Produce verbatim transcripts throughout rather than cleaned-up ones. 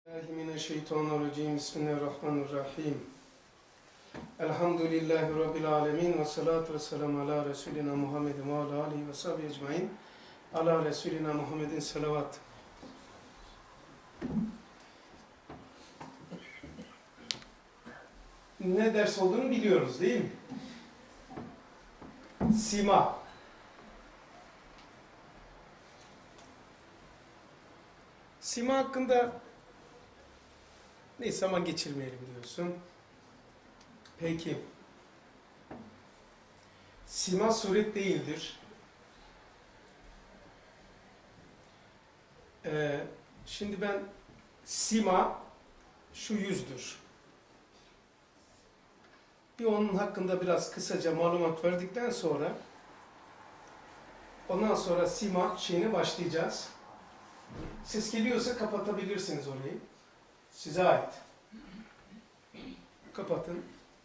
Euzubillahimineşşeytanirracim. Bismillahirrahmanirrahim. Elhamdülillahi Rabbil alemin. Ve salatu ve selamu ala Resulina Muhammedin ve ala alihi ve sahbihi ecmain. Ala Resulina Muhammedin salavat. Ne ders olduğunu biliyoruz değil mi? Sima. Sima hakkında neyse zaman geçirmeyelim diyorsun. Peki. Sima suret değildir. Ee, şimdi ben sima şu yüzdür. Bir onun hakkında biraz kısaca malumat verdikten sonra ondan sonra sima şeyine başlayacağız. Ses geliyorsa kapatabilirsiniz orayı. Size ait. Kapatın.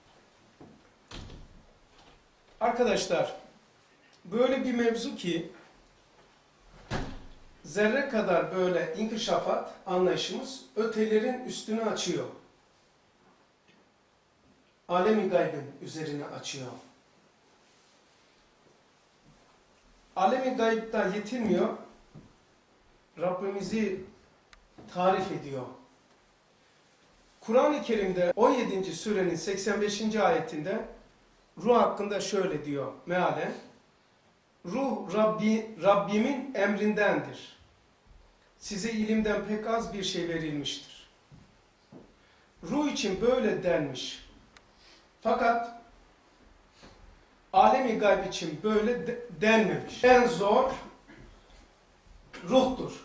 Arkadaşlar, böyle bir mevzu ki zerre kadar böyle inkişafat anlayışımız ötelerin üstünü açıyor. Alem-i gaybın üzerine açıyor. Alem-i gaybda yetinmiyor. Rabbimizi tarif ediyor. Kur'an-ı Kerim'de on yedinci surenin seksen beşinci ayetinde ruh hakkında şöyle diyor mealen. Ruh Rabbi, Rabbimin emrindendir. Size ilimden pek az bir şey verilmiştir. Ruh için böyle denmiş. Fakat alem-i gayb için böyle de, denmemiş. En zor ruhtur.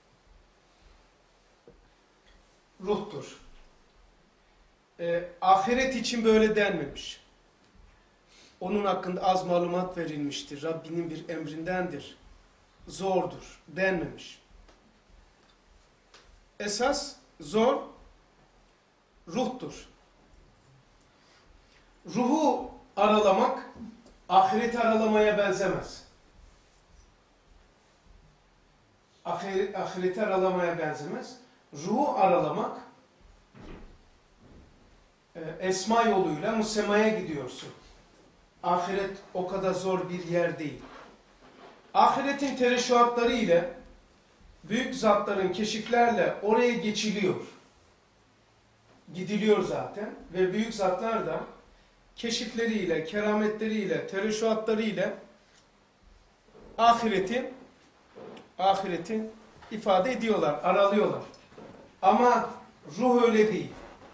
Ruhtur. Ee, ahiret için böyle denmemiş. Onun hakkında az malumat verilmiştir. Rabbinin bir emrindendir. Zordur denmemiş. Esas zor ruhtur. Ruhu aralamak ahireti aralamaya benzemez. Ahir, ahireti aralamaya benzemez. Ruhu aralamak e, esma yoluyla musemaya gidiyorsun. Ahiret o kadar zor bir yer değil. Ahiretin tereşuhatları ile büyük zatların keşiflerle oraya geçiliyor. Gidiliyor zaten ve büyük zatlar da keşifleriyle, kerametleriyle, tereşuhatlarıyla ahireti ahireti ifade ediyorlar, aralıyorlar. Ama ruh öyle değil.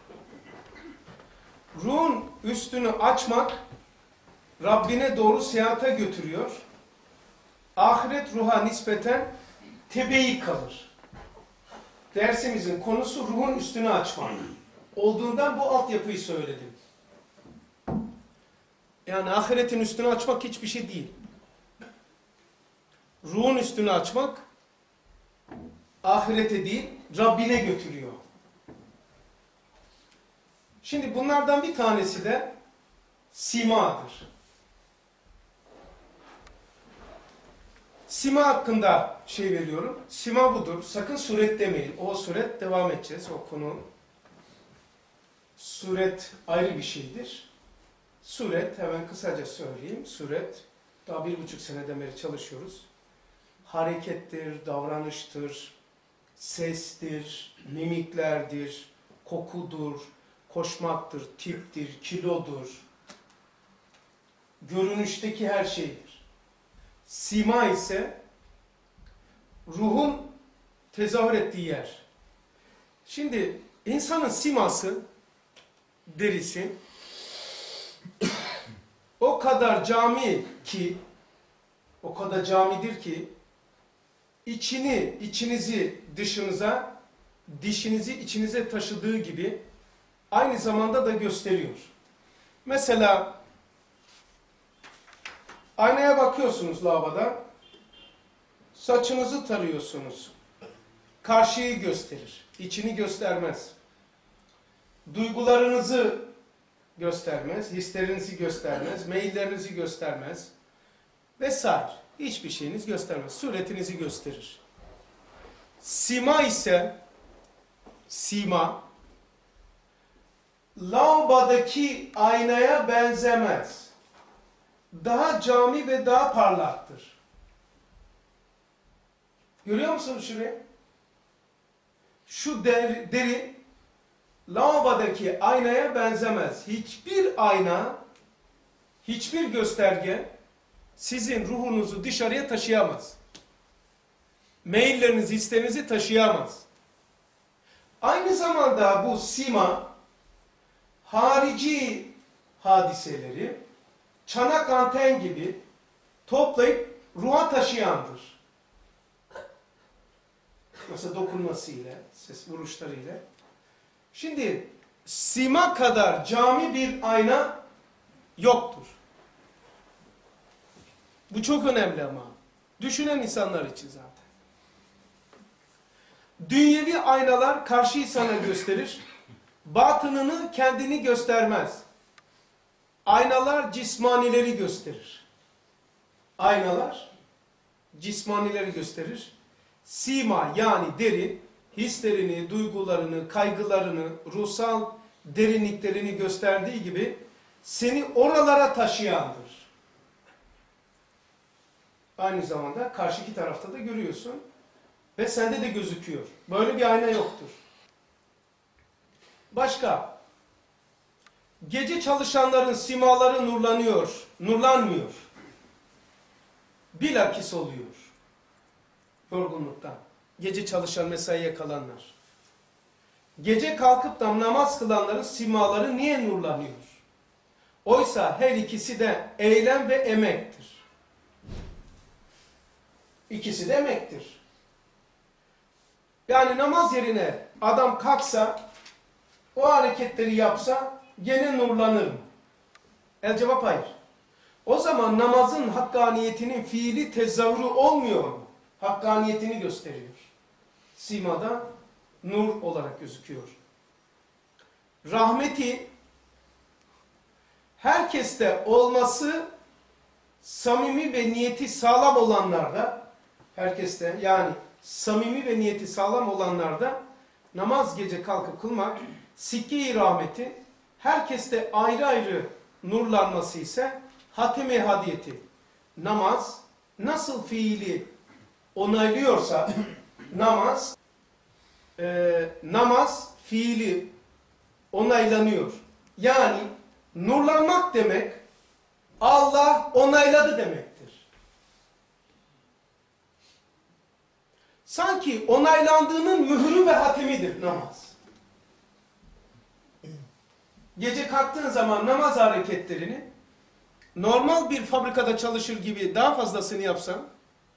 Ruhun üstünü açmak Rabbine doğru seyahate götürüyor. Ahiret ruha nispeten tebeyi kalır. Dersimizin konusu ruhun üstünü açmak. Olduğundan bu altyapıyı söyledim. Yani ahiretin üstünü açmak hiçbir şey değil. Ruhun üstünü açmak ahirete değil, Rabbine götürüyor. Şimdi bunlardan bir tanesi de simadır. Sima hakkında şey veriyorum. Sima budur. Sakın suret demeyin. O suret devam edeceğiz. O konu suret ayrı bir şeydir. Suret hemen kısaca söyleyeyim. Suret daha bir buçuk seneden beri çalışıyoruz. Harekettir, davranıştır, sestir, mimiklerdir, kokudur, koşmaktır, tiptir, kilodur. Görünüşteki her şeydir. Sima ise ruhun tezahür ettiği yer. Şimdi insanın siması, derisi o kadar cami ki, o kadar camidir ki içini, içinizi dışınıza, dişinizi içinize taşıdığı gibi aynı zamanda da gösteriyor. Mesela aynaya bakıyorsunuz lavaboda, saçınızı tarıyorsunuz. Karşıyı gösterir, içini göstermez. Duygularınızı göstermez, hislerinizi göstermez, meyillerinizi göstermez vesaire. Hiçbir şeyiniz göstermez. Suretinizi gösterir. Sima ise sima lavabodaki aynaya benzemez. Daha cami ve daha parlaktır. Görüyor musunuz şurayı? Şu deri, deri lavabodaki aynaya benzemez. Hiçbir ayna, hiçbir gösterge sizin ruhunuzu dışarıya taşıyamaz. Meyillerinizi, isteğinizi taşıyamaz. Aynı zamanda bu sima harici hadiseleri çanak anten gibi toplayıp ruha taşıyandır. Mesela dokunmasıyla, ses vuruşlarıyla. Şimdi sima kadar cami bir ayna yoktur. Bu çok önemli ama. Düşünen insanlar için zaten. Dünyevi aynalar karşıyı sana gösterir. Batınını kendini göstermez. Aynalar cismanileri gösterir. Aynalar cismanileri gösterir. Sima yani deri, hislerini, duygularını, kaygılarını, ruhsal derinliklerini gösterdiği gibi seni oralara taşıyandır. Aynı zamanda karşıki tarafta da görüyorsun ve sende de gözüküyor. Böyle bir ayna yoktur. Başka? Gece çalışanların simaları nurlanıyor, nurlanmıyor. Bilakis oluyor. Yorgunluktan. Gece çalışan, mesaiye kalanlar. Gece kalkıp da namaz kılanların simaları niye nurlanıyor? Oysa her ikisi de eylem ve emektir. İkisi de emektir. Yani namaz yerine adam kalksa, o hareketleri yapsa gene nurlanır mı? El cevap hayır. O zaman namazın hakkaniyetinin fiili tezahürü olmuyor mu? Hakkaniyetini gösteriyor. Simada nur olarak gözüküyor. Rahmeti herkeste olması samimi ve niyeti sağlam olanlarda, herkeste yani samimi ve niyeti sağlam olanlarda namaz gece kalkıp kılmak, sikke-i rahmeti, herkeste ayrı ayrı nurlanması ise hatem-i hadiyeti. Namaz nasıl fiili onaylıyorsa namaz e, namaz fiili onaylanıyor. Yani nurlanmak demek Allah onayladı demektir. Sanki onaylandığının mührü ve hatemidir namaz. Gece kalktığın zaman namaz hareketlerini normal bir fabrikada çalışır gibi daha fazlasını yapsan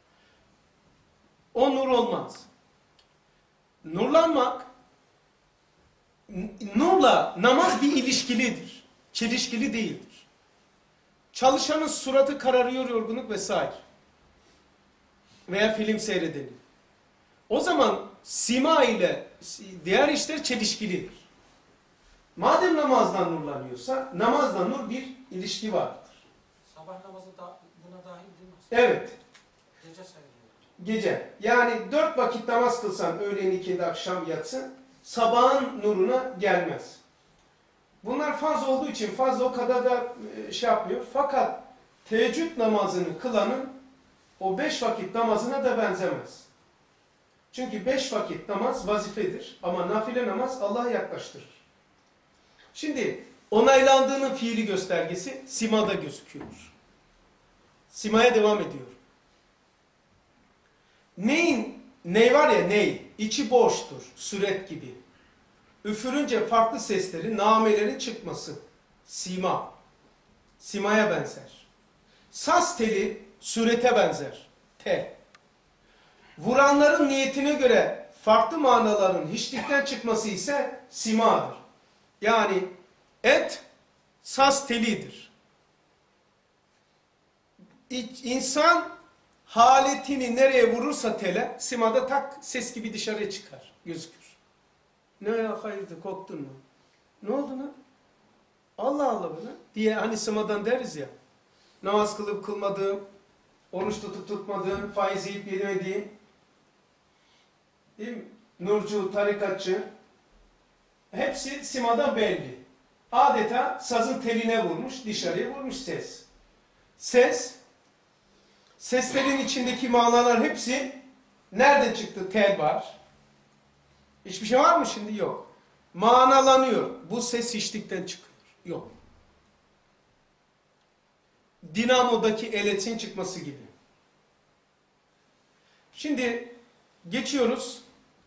o nur olmaz. Nurlanmak, nurla namaz bir ilişkilidir. Çelişkili değildir. Çalışanın suratı kararıyor, yorgunluk vesaire. Veya film seyredelim. O zaman sima ile diğer işler çelişkilidir. Madem namazdan nurlanıyorsa, namazla nur bir ilişki vardır. Sabah namazı da buna dahil değil mi? Evet. Gece sayılıyor. Gece. Yani dört vakit namaz kılsan, öğlen ikindi, akşam yatsın, sabahın nuruna gelmez. Bunlar farz olduğu için fazla o kadar da şey yapmıyor. Fakat teheccüd namazını kılanın o beş vakit namazına da benzemez. Çünkü beş vakit namaz vazifedir. Ama nafile namaz Allah'a yaklaştırır. Şimdi onaylandığının fiili göstergesi simada gözüküyor. Simaya devam ediyor. Neyin, ney var ya ney, içi boştur, süret gibi. Üfürünce farklı sesleri, namelerin çıkması. Sima. Simaya benzer. Saz teli sürete benzer. Tel. Vuranların niyetine göre farklı manaların hiçlikten çıkması ise simadır. Yani et saz telidir. İnsan haletini nereye vurursa tele, simada tak ses gibi dışarıya çıkar, gözükür. Ne ya hayırdır, korktun mu? Ne oldu lan? Allah Allah bana diye hani simadan deriz ya. Namaz kılıp kılmadığım, oruç tutup tutmadığım, faiz yiyip yemediğim, değil mi? Nurcu, tarikatçı, Hepsi simadan belli. Adeta sazın teline vurmuş, dışarıya vurmuş ses. Ses, seslerin içindeki manalar hepsi nereden çıktı? Tel var. Hiçbir şey var mı şimdi? Yok. Manalanıyor. Bu ses hiçlikten çıkıyor. Yok. Dinamodaki elektrin çıkması gibi. Şimdi geçiyoruz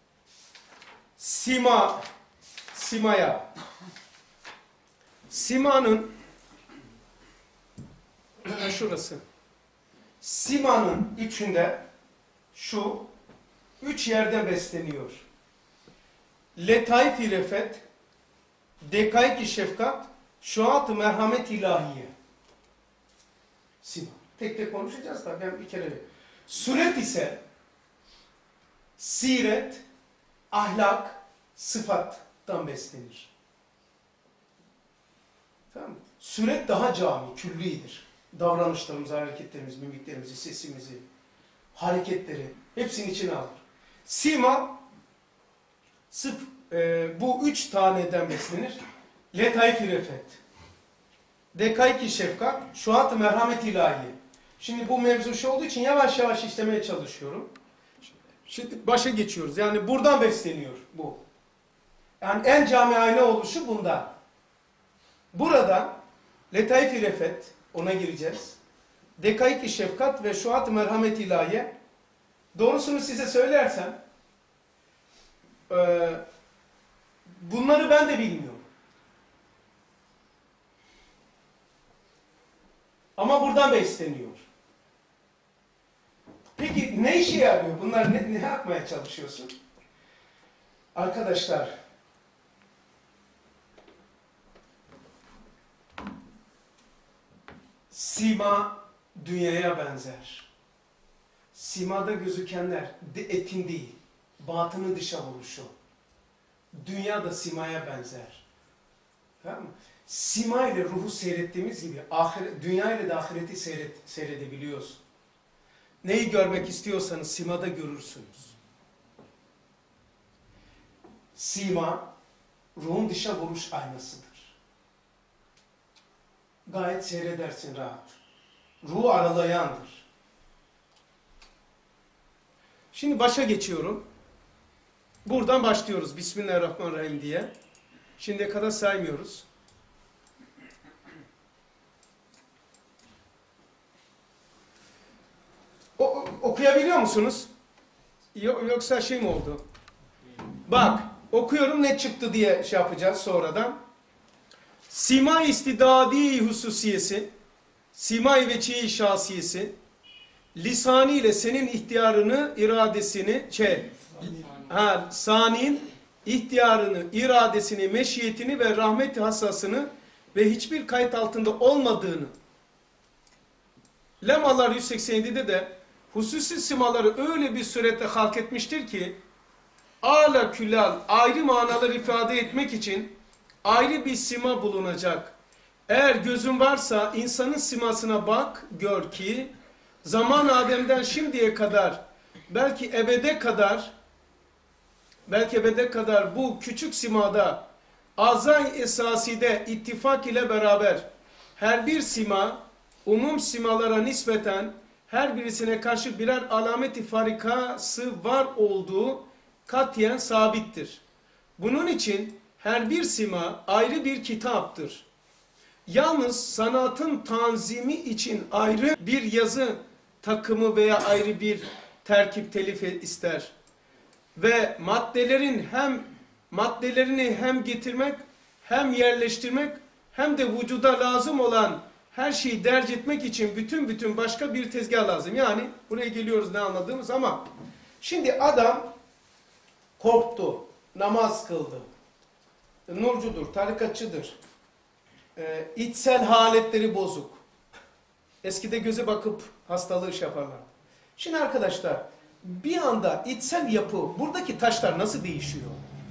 sima, simaya. Simanın şurası. Simanın içinde şu üç yerde besleniyor. Letaif-i refet, dekaik-i şefkat, şuat-ı merhamet ilahiye. Sima. Tek tek konuşacağız da ben bir kere. Suret ise siret, ahlak, sıfattan beslenir. Tamam mı? Suret daha cami, küllidir. Davranışlarımızı, hareketlerimizi, mimiklerimizi, sesimizi, hareketleri hepsinin içine alır. Sima sırf e, bu üç taneden beslenir. Letaif-i refet, dekaik-i şefkat, şuat-ı merhamet ilahi. Şimdi bu mevzu şu olduğu için yavaş yavaş işlemeye çalışıyorum. Şimdi başa geçiyoruz. Yani buradan besleniyor bu. Yani en cami ayna oluşu bundan. Burada letaif-i refet, ona gireceğiz. Dekaik-i şefkat ve şuat-ı merhamet ilahiye. Doğrusunu size söylersem e, bunları ben de bilmiyorum. Ama buradan besleniyor. Peki ne işe yarıyor? Bunlar ne, ne yapmaya çalışıyorsun? Arkadaşlar, sima dünyaya benzer. Simada gözükenler de etin değil, batını dışa vuruşu. Dünya da simaya benzer. Tamam mı? Sima ile ruhu seyrettiğimiz gibi ahiret, dünya ile de ahireti seyret, seyredebiliyoruz. Neyi görmek istiyorsanız simada görürsünüz. Sima, ruhun dışa vuruş aynasıdır. Gayet seyredersin rahat. Ruhu aralayandır. Şimdi başa geçiyorum. Buradan başlıyoruz. Bismillahirrahmanirrahim diye. Şimdiye kadar saymıyoruz. O, okuyabiliyor musunuz? Yoksa şey mi oldu? Bak, okuyorum ne çıktı diye şey yapacağız sonradan. Sima istidadi hususiyesi, simay ve çiğ şahsiyesi, lisani ile senin ihtiyarını, iradesini, şey, ha, sanin, ihtiyarını, iradesini, meşiyetini ve rahmet hassasını ve hiçbir kayıt altında olmadığını, lemalar yüz seksen yedide de hususi simaları öyle bir surette halk etmiştir ki, âlâ küllâl ayrı manalar ifade etmek için ayrı bir sima bulunacak. Eğer gözün varsa insanın simasına bak, gör ki zaman Adem'den şimdiye kadar, belki ebede kadar, belki ebede kadar bu küçük simada azay esaside ittifak ile beraber her bir sima umum simalara nispeten her birisine karşı birer alameti farikası var olduğu katiyen sabittir. Bunun için her bir sima ayrı bir kitaptır. Yalnız sanatın tanzimi için ayrı bir yazı takımı veya ayrı bir terkip telif ister. Ve maddelerin hem maddelerini hem getirmek hem yerleştirmek hem de vücuda lazım olan her şeyi derc etmek için bütün bütün başka bir tezgah lazım. Yani buraya geliyoruz ne anladığımız ama şimdi adam korktu, namaz kıldı, nurcudur, tarikatçıdır, e, içsel haletleri bozuk. Eskide göze bakıp hastalığı şey yaparlar. Şimdi arkadaşlar bir anda içsel yapı, buradaki taşlar nasıl değişiyor?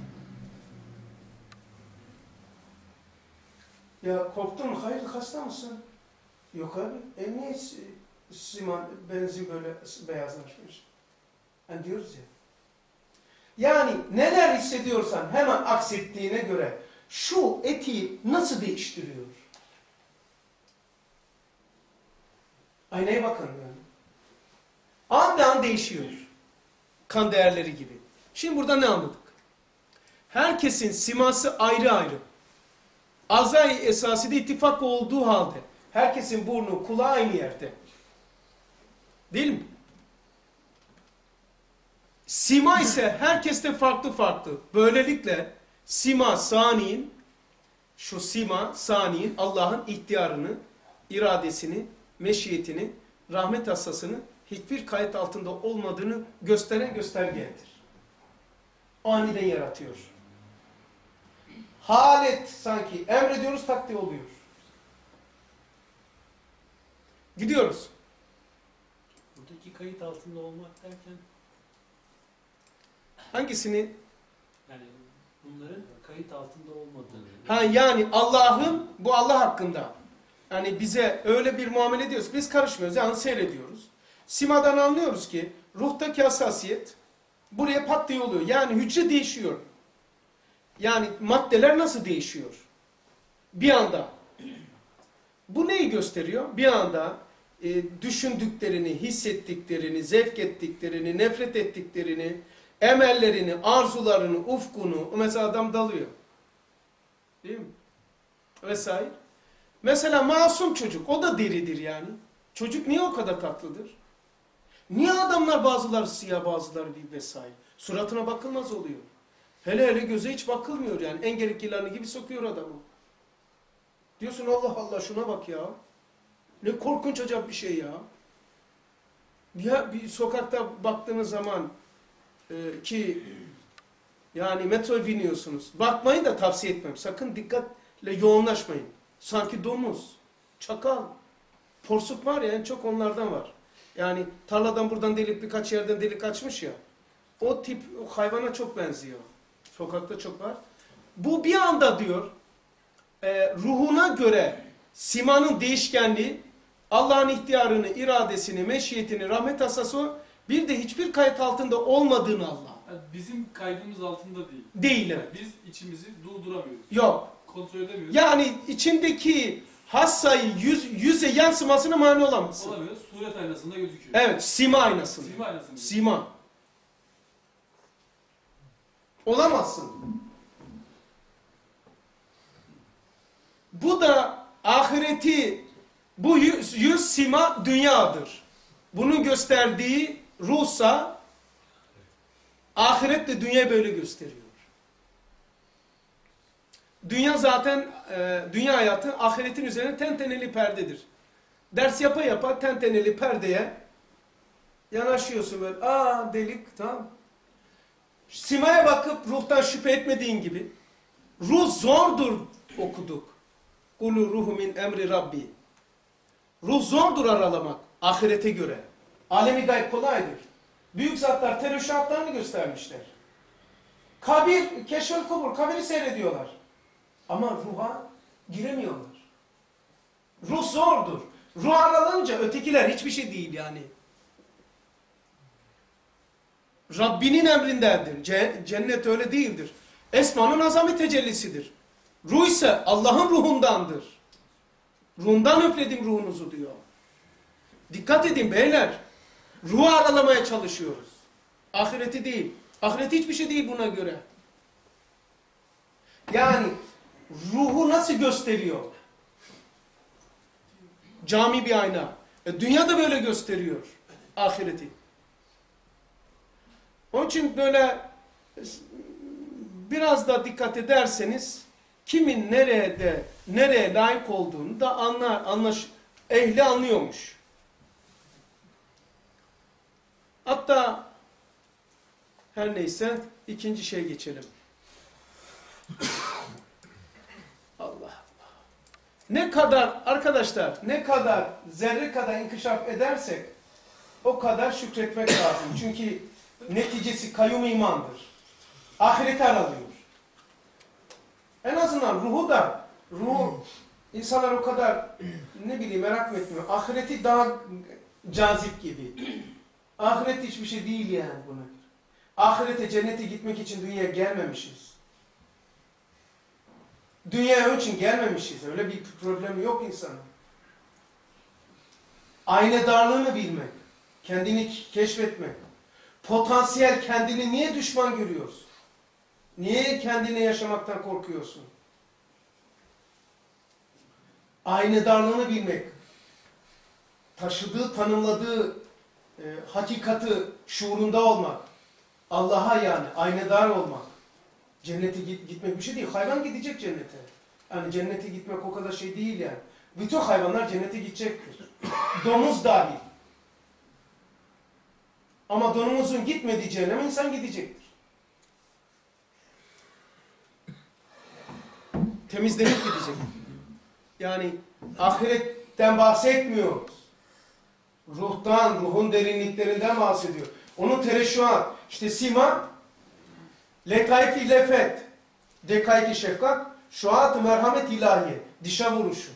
Ya korktun mu? Hayır, hasta mısın? Yok abi. E niye siman, benzin böyle beyazlaşmış? Yani diyoruz ya. Yani neler hissediyorsan hemen aksettiğine göre şu etiği nasıl değiştiriyor? Aynaya bakın yani. An be an değişiyor. Kan değerleri gibi. Şimdi burada ne anladık? Herkesin siması ayrı ayrı. Azay esasında ittifak olduğu halde herkesin burnu, kulağı aynı yerde. Değil mi? Sima ise herkeste farklı farklı. Böylelikle sima sani'in, şu sima sani'in Allah'ın ihtiyarını, iradesini, meşiyetini, rahmet hassasını hiçbir kayıt altında olmadığını gösteren göstergedir. Aniden yaratıyor. Halet sanki emrediyoruz, takdir oluyor. Gidiyoruz. Buradaki kayıt altında olmak derken Hangisini? yani bunların kayıt altında olmadığını. Ha yani Allah'ın, bu Allah hakkında. Yani bize öyle bir muamele ediyoruz. Biz karışmıyoruz. Yani seyrediyoruz. Simadan anlıyoruz ki ruhtaki hassasiyet buraya pat diye oluyor. Yani hücre değişiyor. Yani maddeler nasıl değişiyor? Bir anda. Bu neyi gösteriyor? Bir anda e, düşündüklerini, hissettiklerini, zevk ettiklerini, nefret ettiklerini, emellerini, arzularını, ufkunu, mesela adam dalıyor. Değil mi? Vesaire. Mesela masum çocuk, o da deridir yani. Çocuk niye o kadar tatlıdır? Niye adamlar bazıları siyah, bazıları bir vesaire? Suratına bakılmaz oluyor. Hele hele göze hiç bakılmıyor yani. Engerek yılanı gibi sokuyor adamı. Diyorsun Allah Allah şuna bak ya. Ne korkunç acayip bir şey ya. Bir, bir sokakta baktığınız zaman e, ki yani metro biniyorsunuz. Bakmayı da tavsiye etmem. Sakın dikkatle yoğunlaşmayın. Sanki domuz, çakal, porsuk var ya en çok onlardan var. Yani tarladan buradan delik birkaç yerden delik açmış ya. O tip o hayvana çok benziyor. Sokakta çok var. Bu bir anda diyor e, ruhuna göre simanın değişkenliği Allah'ın ihtiyarını, iradesini, meşiyetini, rahmet hassası bir de hiçbir kayıt altında olmadığını Allah. Yani bizim kaydımız altında değil. Değil. Yani biz içimizi durduramıyoruz. Yok. Kontrol edemiyoruz. Yani içindeki hassayı yüz, yüze yansımasına mani olamazsın. Olamıyoruz. Suret aynasında gözüküyor. Evet, sima aynasında. Sima aynasında. Sima. Olamazsın. Bu da ahireti, bu yüz, yüz sima dünyadır. Bunun gösterdiği ruhsa ahiret de dünya böyle gösteriyor. Dünya zaten, e, dünya hayatı ahiretin üzerine tenteneli perdedir. Ders yapa yapa tenteneli perdeye yanaşıyorsun böyle. Aa delik tamam. Simaya bakıp ruhtan şüphe etmediğin gibi. Ruh zordur okuduk. Kulu ruhu min emri Rabbi. Ruh zordur aralamak ahirete göre. Alemi gayb kolaydır. Büyük zatlar tereşahatlarını göstermişler. Kabir, keşfel kubur, kabiri seyrediyorlar. Ama ruha giremiyorlar. Ruh zordur. Ruh aralanınca ötekiler hiçbir şey değil yani. Rabbinin emrindendir. Cennet öyle değildir. Esmanın azami tecellisidir. Ruh ise Allah'ın ruhundandır. Ruhundan üfledim ruhunuzu diyor. Dikkat edin beyler. Ruhu aralamaya çalışıyoruz. Ahireti değil. Ahireti hiçbir şey değil buna göre. Yani ruhu nasıl gösteriyor? Cami bir ayna. E, dünya da böyle gösteriyor ahireti. Onun için böyle biraz da dikkat ederseniz kimin nerede, nereye layık olduğunu da anlar, anlaş, ehli anlıyormuş. Hatta her neyse ikinci şeye geçelim. Allah Allah. Ne kadar arkadaşlar, ne kadar zerre kadar inkişaf edersek o kadar şükretmek lazım. Çünkü neticesi kayyum imandır. Ahireti aralıyor. En azından ruhu da, ruhu insanlar o kadar ne bileyim merak mı etmiyor. Ahireti daha cazip gibi. Ahiret hiçbir şey değil yani buna. Ahirete, cennete gitmek için dünyaya gelmemişiz. Dünyaya için gelmemişiz. Öyle bir problemi yok insanın. Aynadarlığını bilmek, kendini keşfetmek, potansiyel kendini niye düşman görüyorsun? Niye kendine yaşamaktan korkuyorsun? Aynadarlığını bilmek, taşıdığı, tanımladığı e, hakikati şuurunda olmak, Allah'a yani aynadar olmak, cennete git, gitmek bir şey değil. Hayvan gidecek cennete. Yani cennete gitmek o kadar şey değil yani. Bütün hayvanlar cennete gidecektir. Domuz dahil. Ama domuzun gitmediği cehenneme insan gidecektir. Temizlenip gidecek. Yani ahiretten bahsetmiyoruz. Ruhtan, ruhun derinliklerinden bahsediyor. Onun tereşşuat, işte sima, lekayf-i lefet, dekayk-i şefkat, şuat-ı merhamet ilahiye, dişe vuruşu.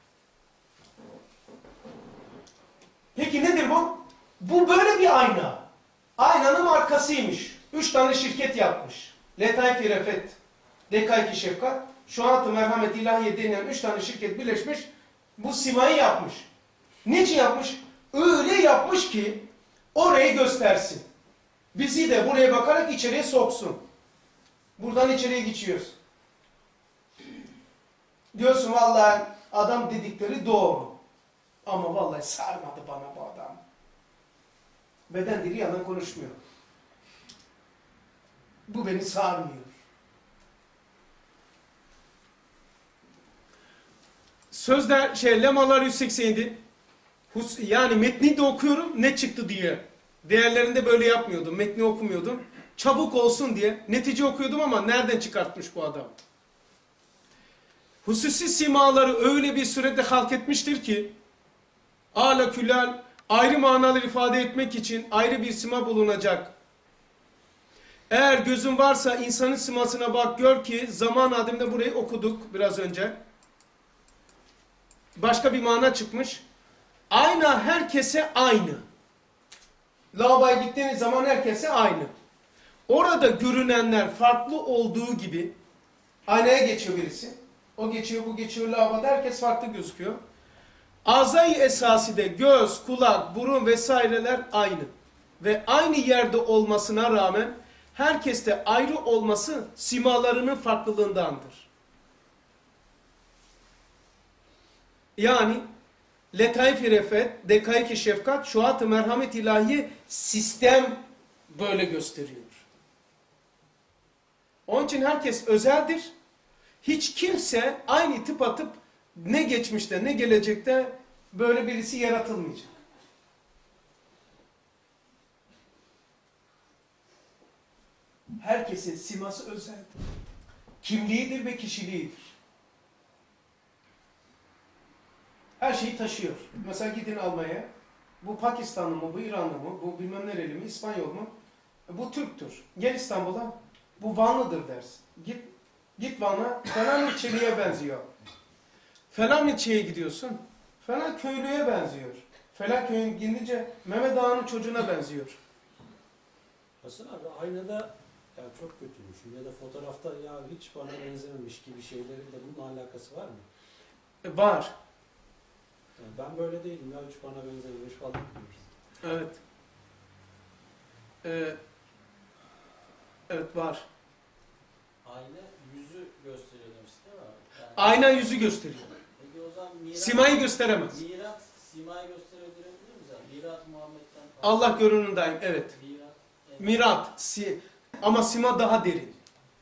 Peki nedir bu? Bu böyle bir ayna. Aynanın markasıymış. Üç tane şirket yapmış. Letayf-i Refet, Dekayk-i Şefkat, Şuat-ı Merhamet İlahiye denilen üç tane şirket birleşmiş. Bu simayı yapmış. Niçin yapmış? Öyle yapmış ki orayı göstersin. Bizi de buraya bakarak içeriye soksun. Buradan içeriye geçiyoruz. Diyorsun vallahi adam dedikleri doğru. Ama vallahi sarmadı bana bu adam. Beden dili yalan konuşmuyor. Bu beni sarmıyor. Sözler şey Lemalar yüz seksen yedi. Yani metni de okuyorum ne çıktı diye. Değerlerinde böyle yapmıyordum. Metni okumuyordum. Çabuk olsun diye. Netice okuyordum ama nereden çıkartmış bu adam? Hususi simaları öyle bir surette halk etmiştir ki ala külal ayrı manalar ifade etmek için ayrı bir sima bulunacak. Eğer gözün varsa insanın simasına bak gör ki zaman adımda burayı okuduk biraz önce. Başka bir mana çıkmış. Ayna herkese aynı. Lavaboya gittiğiniz zaman herkese aynı. Orada görünenler farklı olduğu gibi aynaya geçiyor birisi. O geçiyor, bu geçiyor, lavaboda herkes farklı gözüküyor. Azay-ı esası de göz, kulak, burun vesaireler aynı. Ve aynı yerde olmasına rağmen herkeste ayrı olması simalarının farklılığındandır. Yani Letayf-i Refet, Dekayk-i Şefkat, Şuat-ı Merhamet ilahi sistem böyle gösteriyor. Onun için herkes özeldir. Hiç kimse aynı tıp atıp ne geçmişte ne gelecekte böyle birisi yaratılmayacak. Herkesin siması özeldir. Kimliğidir ve kişiliğidir. Her şeyi taşıyor. Mesela gidin Almanya'ya. Bu Pakistanlı mı, bu İranlı mı, bu bilmem nereli mi, İspanyol mu? Bu Türktür. Gel İstanbul'a, bu Vanlıdır dersin. Git, git Van'a, falan ilçeliye benziyor. Falan ilçeye gidiyorsun, falan köylüye benziyor. Falan köyün gidince Mehmet Ağa'nın çocuğuna benziyor. Hasan abi aynada ya çok kötüymüşüm ya da fotoğrafta ya hiç bana benzememiş gibi şeylerin de bununla alakası var mı? E, var. Yani ben böyle değilim ya hiç bana benzememiş falan diyoruz. Evet. Ee, evet var. Ayna yüzü gösteriyor demiştin değil mi? Yani, Ayna yüzü gösteriyor. peki o zaman mirat, Simayı gösteremez. mirat simayı gösteriyor diyebilir miyiz? Yani mirat Muhammed'den Allah görünündeyim. Evet. Mirat, evet. Mirat. Si, ama sima daha derin.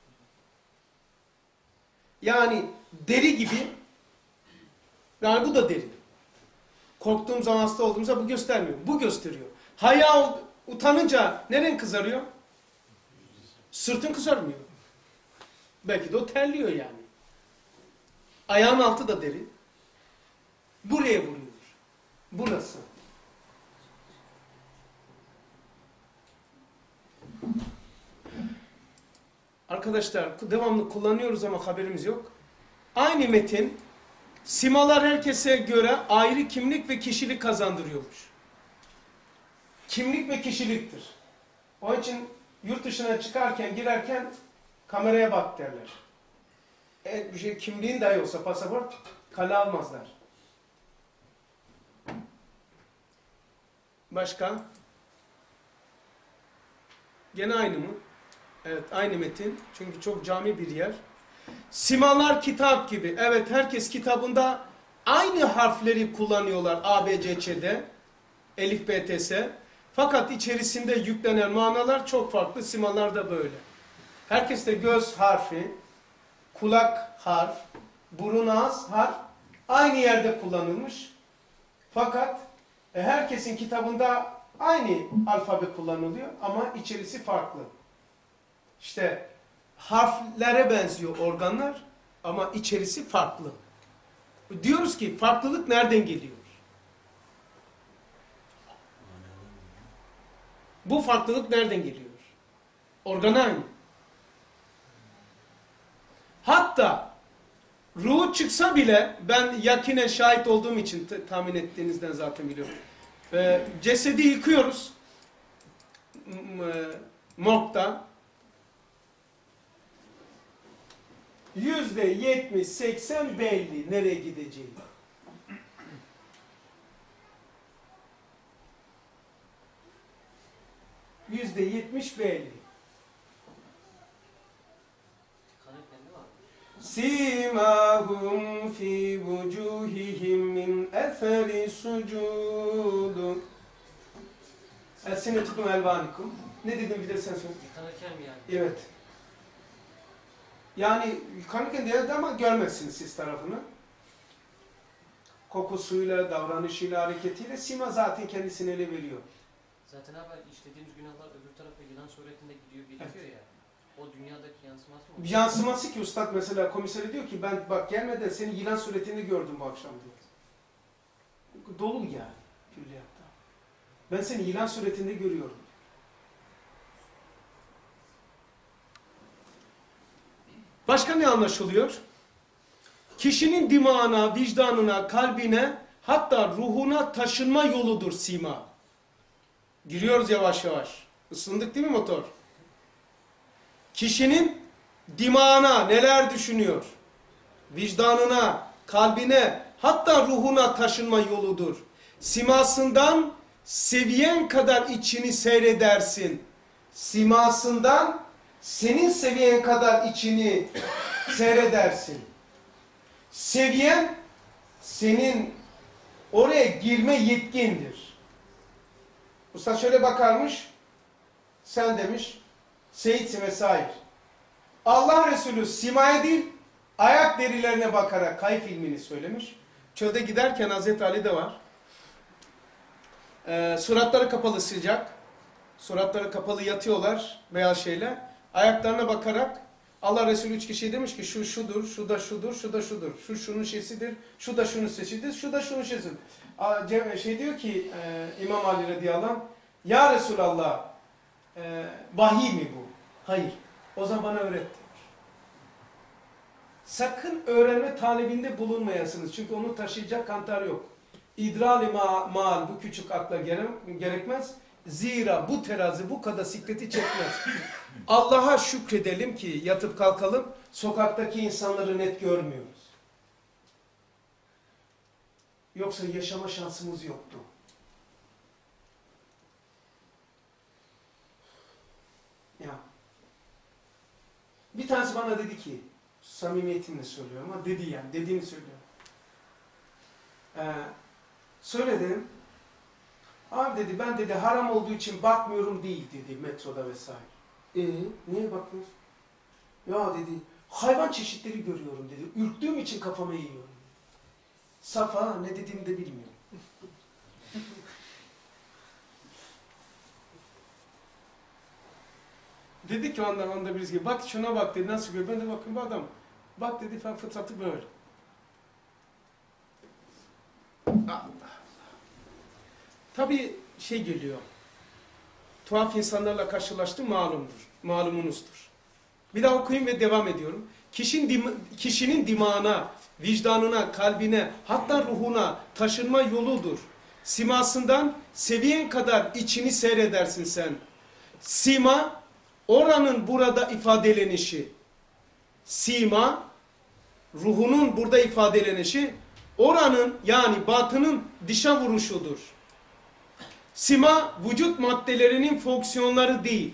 Yani deri gibi. Yani bu da deri. Korktuğum zaman hasta olduğumuzda bu göstermiyor. Bu gösteriyor. Haya utanınca neren kızarıyor? Sırtın kızarmıyor. Belki de o terliyor yani. Ayağın altı da deri. Buraya vuruyor. Burası. Arkadaşlar devamlı kullanıyoruz ama haberimiz yok. Aynı metin simalar herkese göre ayrı kimlik ve kişilik kazandırıyormuş. Kimlik ve kişiliktir. Onun için Yurt dışına çıkarken, girerken kameraya bak derler. E, bir şey, kimliğin dahi olsa pasaport kale almazlar. Başka? Gene aynı mı? Evet, aynı metin. Çünkü çok cami bir yer. Simalar kitap gibi. Evet, herkes kitabında aynı harfleri kullanıyorlar A, B, C, Ç'de. Elif, B, T, S. Fakat içerisinde yüklenen manalar çok farklı. Simalar da böyle. Herkes de göz harfi, kulak harf, burun ağız harf aynı yerde kullanılmış. Fakat e, herkesin kitabında aynı alfabe kullanılıyor ama içerisi farklı. İşte harflere benziyor organlar ama içerisi farklı. Diyoruz ki farklılık nereden geliyor? Bu farklılık nereden geliyor? Organ aynı. Hatta ruhu çıksa bile, ben yakinen şahit olduğum için tahmin ettiğinizden zaten biliyorum. Ee, cesedi yıkıyoruz. Morgda. Yüzde yetmiş seksen belli nereye gideceği. Yüzde yetmiş belli. Simahum fi vucuhihim min eferi sucudu. Elsinetikum elvanikum. Ne dedim bir de sen söyle. Yıkanırken mi yani? Evet. Yani yıkanırken değil ama görmezsiniz siz tarafını. Kokusuyla, davranışıyla, hareketiyle sima zaten kendisini ele veriyor. Zaten abi işlediğimiz günahlar öbür tarafa yılan suretinde gidiyor, birikiyor Evet. ya. O dünyadaki yansıması mı? Bir yansıması ki ustad mesela komiseri diyor ki ben bak gelmeden seni yılan suretinde gördüm bu akşam diyor. Dolu yani külliyatta. Ben seni yılan suretinde görüyorum. Başka ne anlaşılıyor? Kişinin dimağına, vicdanına, kalbine hatta ruhuna taşınma yoludur sima. Giriyoruz yavaş yavaş. Isındık değil mi motor? Kişinin dimağına neler düşünüyor? Vicdanına, kalbine, hatta ruhuna taşınma yoludur. Simasından seviyen kadar içini seyredersin. Simasından senin seviyen kadar içini seyredersin. Seviyen senin oraya girme yetkindir. Usta şöyle bakarmış, sen demiş, seyitsin vesaire. Allah Resulü simaya değil, ayak derilerine bakarak kayıp ilmini söylemiş. Çölde giderken Hazreti Ali de var. Ee, suratları kapalı sıcak. Suratları kapalı yatıyorlar beyaz şeyle. Ayaklarına bakarak Allah Resulü üç kişiye demiş ki şu şudur, şu da şudur, şu da şudur. Şu şunun sesidir, şu da şunun sesidir, şu da şunun sesidir. Şey diyor ki e, İmam Ali radıyallahu anh, ya Resulallah e, vahiy mi bu? Hayır. O zaman bana öğret diyor. Sakın öğrenme talebinde bulunmayasınız. Çünkü onu taşıyacak kantar yok. İdral-i mal bu küçük akla gerekmez. Zira bu terazi bu kadar sikleti çekmez. Allah'a şükredelim ki yatıp kalkalım, sokaktaki insanları net görmüyoruz. Yoksa yaşama şansımız yoktu. Ya. Bir tanesi bana dedi ki, samimiyetimle söylüyorum ama dedi yani, dediğini söylüyorum. Ee, söyledim. Abi dedi ben dedi haram olduğu için bakmıyorum değil dedi metroda vesaire. Ee, niye bakmıyorsun? Ya dedi hayvan çeşitleri görüyorum dedi. Ürktüğüm için kafama yiyorum. Safa ne dediğimi de bilmiyorum. Dedi ki ondan onda birisi gibi bak şuna bak dedi nasıl görüyor. Ben de bakın bu adam. Bak dedi falan fıtratı böyle. Allah. Tabii şey geliyor. Tuhaf insanlarla karşılaştım malumdur. Malumunuzdur. Bir daha okuyayım ve devam ediyorum. Kişinin, dim kişinin dimağına, vicdanına, kalbine, hatta ruhuna taşınma yoludur. Simasından seviyen kadar içini seyredersin sen. Sima, oranın burada ifadelenişi, sima, ruhunun burada ifadelenişi, oranın yani batının dışa vuruşudur. Sima, vücut maddelerinin fonksiyonları değil.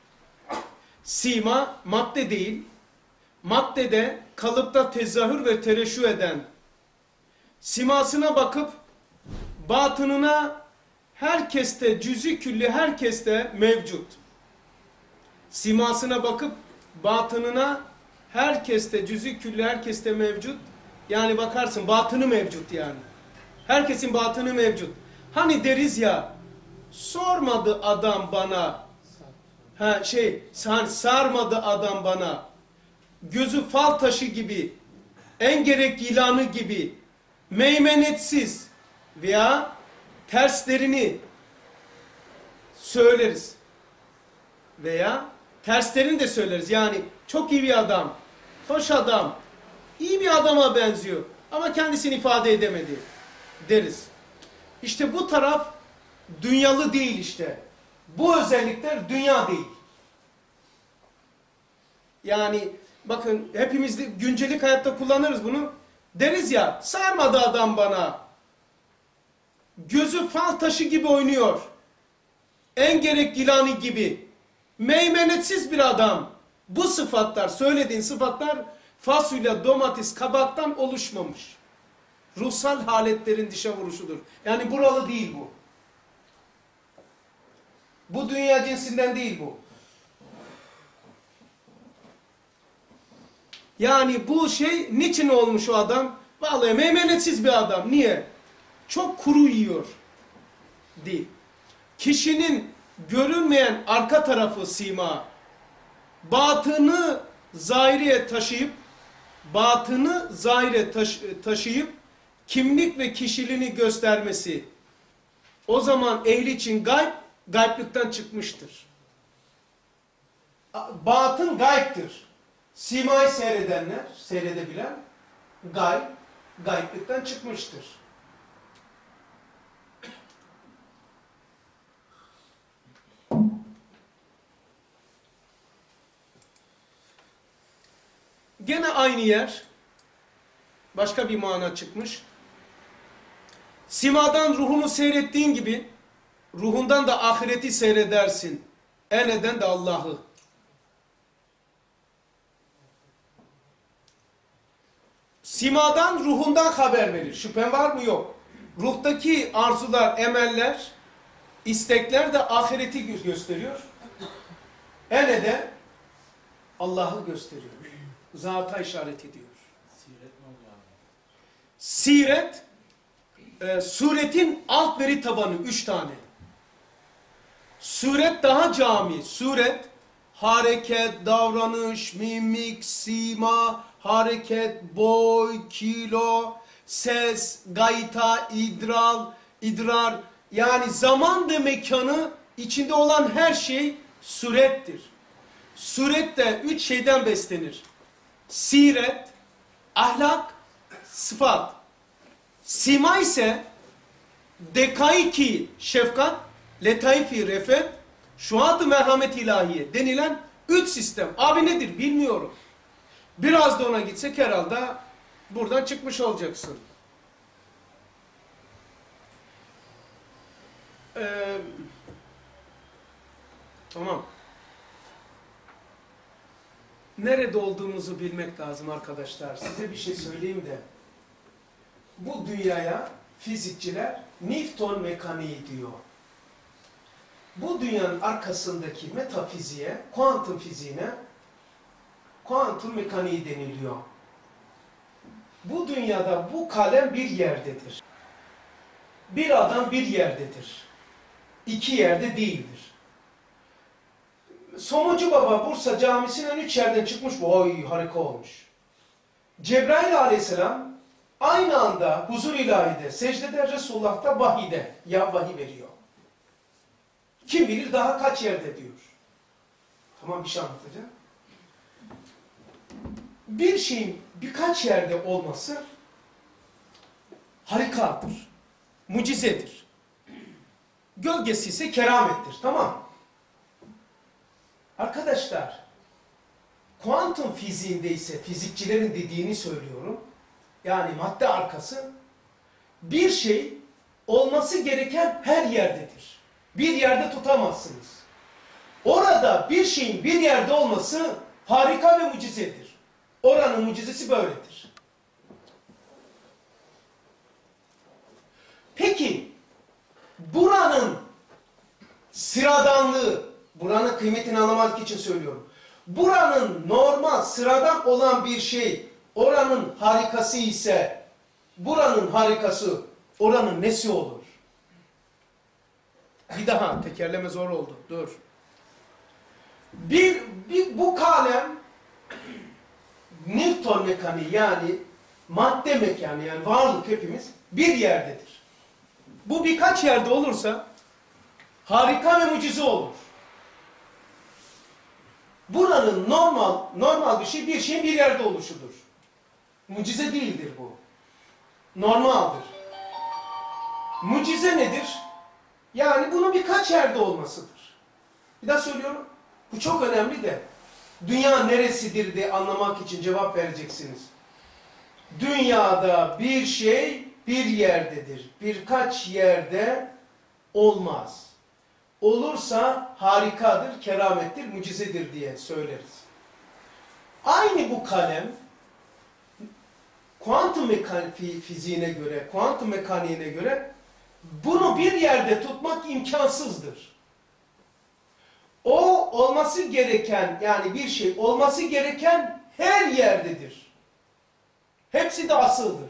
Sima, madde değil. Maddede, kalıpta tezahür ve tereşüh eden, simasına bakıp batınına herkeste, cüz'i külli herkeste mevcut. Simasına bakıp batınına herkeste, cüz'i külli herkeste mevcut. Yani bakarsın batını mevcut yani. Herkesin batını mevcut. Hani deriz ya, sormadı adam bana, ha şey, sarmadı adam bana, gözü fal taşı gibi, en gerek yılanı gibi, meymenetsiz veya terslerini söyleriz. Veya terslerini de söyleriz. Yani çok iyi bir adam, hoş adam, iyi bir adama benziyor ama kendisini ifade edemedi deriz. İşte bu taraf dünyalı değil işte. Bu özellikler dünya değil. Yani bakın hepimiz de güncelik hayatta kullanırız bunu. Deriz ya, sarmadı adam bana. Gözü fal taşı gibi oynuyor. En gerek yılanı gibi. Meymenetsiz bir adam. Bu sıfatlar, söylediğin sıfatlar fasulye, domates, kabaktan oluşmamış. Ruhsal haletlerin dışa vuruşudur. Yani buralı değil bu. Bu dünya cinsinden değil bu. Yani bu şey niçin olmuş o adam? Vallahi meymenetsiz bir adam. Niye? Çok kuru yiyor. Değil. Kişinin görünmeyen arka tarafı sima, batını zahireye taşıyıp, batını zahire taş taşıyıp, kimlik ve kişiliğini göstermesi, o zaman ehli için gayb, gayblıktan çıkmıştır. Batın gaybdır. Simayı seyredenler, seyredebilen, gayb, gayblıktan çıkmıştır. Gene aynı yer, başka bir mana çıkmış. Simadan ruhunu seyrettiğin gibi, ruhundan da ahireti seyredersin. En eden de Allah'ı. Simadan ruhundan haber verir. Şüphen var mı? Yok. Ruhtaki arzular, emeller, istekler de ahireti gösteriyor. En eden Allah'ı gösteriyor. Zata işaret ediyor. Siret ne oluyor abi? Siret, e, suretin alt veri tabanı üç tane. Suret daha cami. Suret, hareket, davranış, mimik, sima, hareket, boy, kilo, ses, gayta, idral, idrar. Yani zaman ve mekanı içinde olan her şey surettir. Suret de üç şeyden beslenir. Siret, ahlak, sıfat. Sima ise dekaiki şefkat, letaifi refet, şuhat-ı merhamet ilahiye denilen üç sistem. Abi nedir bilmiyorum. Biraz da ona gitsek herhalde buradan çıkmış olacaksın. Ee, tamam. Nerede olduğumuzu bilmek lazım arkadaşlar. Size bir şey söyleyeyim de. Bu dünyaya fizikçiler Newton mekaniği diyor. Bu dünyanın arkasındaki metafiziğe, kuantum fiziğine kuantum mekaniği deniliyor. Bu dünyada bu kalem bir yerdedir. Bir adam bir yerdedir. İki yerde değildir. Somucu Baba Bursa Camisi'nden üç yerden çıkmış bu. Oy harika olmuş. Cebrail aleyhisselam aynı anda huzur ilahide, secdede, Resulullah'ta vahide, ya vahiy veriyor. Kim bilir daha kaç yerde diyor. Tamam bir şey anlatacağım. Bir şeyin birkaç yerde olması harikadır. Mucizedir. Gölgesi ise keramettir. Tamam. Arkadaşlar, kuantum fiziğinde ise fizikçilerin dediğini söylüyorum. Yani madde arkası bir şey olması gereken her yerdedir. Bir yerde tutamazsınız. Orada bir şeyin bir yerde olması harika ve mucizedir. Oranın mucizesi böyledir. Peki, buranın sıradanlığı, buranın kıymetini anlamak için söylüyorum. Buranın normal, sıradan olan bir şey, oranın harikası ise, buranın harikası, oranın nesi olur? Bir daha, tekerleme zor oldu, dur. Bir, bir bu kalem, Newton mekaniği yani madde mekaniği yani varlık hepimiz bir yerdedir. Bu birkaç yerde olursa harika ve mucize olur. Buranın normal normal bir şey bir şeyin bir yerde oluşudur. Mucize değildir bu. Normaldir. Mucize nedir? Yani bunun birkaç yerde olmasıdır. Bir daha söylüyorum. Bu çok önemli de. Dünya neresidir diye anlamak için cevap vereceksiniz. Dünyada bir şey bir yerdedir. Birkaç yerde olmaz. Olursa harikadır, keramettir, mucizedir diye söyleriz. Aynı bu kalem kuantum mekaniği fiziğine göre, kuantum mekaniğine göre bunu bir yerde tutmak imkansızdır. O olması gereken yani bir şey olması gereken her yerdedir. Hepsi de asıldır.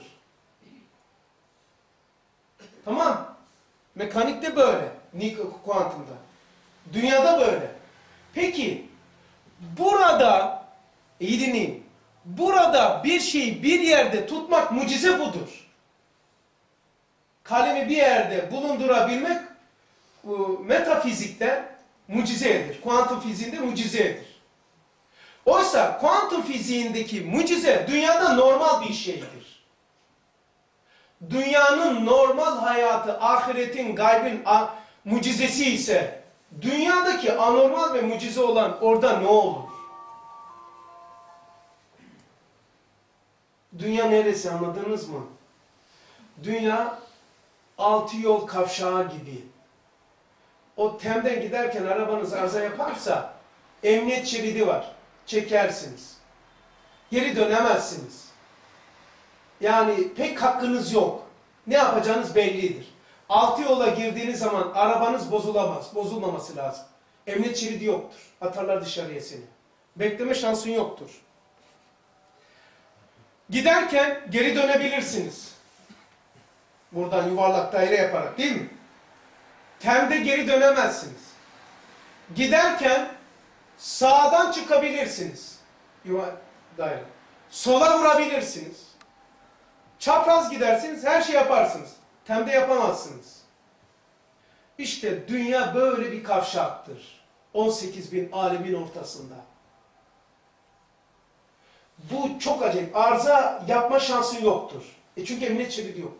Tamam. Mekanikte böyle. Kuantumda. Dünyada böyle. Peki burada iyi dinleyin. Burada bir şeyi bir yerde tutmak mucize budur. Kalemi bir yerde bulundurabilmek metafizikte mucizedir. Kuantum fiziğinde mucizedir. Oysa kuantum fiziğindeki mucize dünyada normal bir şeydir. Dünyanın normal hayatı, ahiretin, gaybin mucizesi ise dünyadaki anormal ve mucize olan orada ne olur? Dünya neresi anladınız mı? Dünya altı yol kavşağı gibi. O temden giderken arabanız arıza yaparsa emniyet şeridi var. Çekersiniz. Geri dönemezsiniz. Yani pek hakkınız yok. Ne yapacağınız bellidir. Altı yola girdiğiniz zaman arabanız bozulamaz. Bozulmaması lazım. Emniyet şeridi yoktur. Atarlar dışarıya seni. Bekleme şansın yoktur. Giderken geri dönebilirsiniz. Buradan yuvarlak daire yaparak değil mi? Temde geri dönemezsiniz. Giderken sağdan çıkabilirsiniz. Yuvarlak daire. Sola vurabilirsiniz. Çapraz gidersiniz, her şey yaparsınız. Temde yapamazsınız. İşte dünya böyle bir kavşaktır. on sekiz bin alemin ortasında. Bu çok acayip. Arıza yapma şansı yoktur. E çünkü emniyet şeridi yoktur.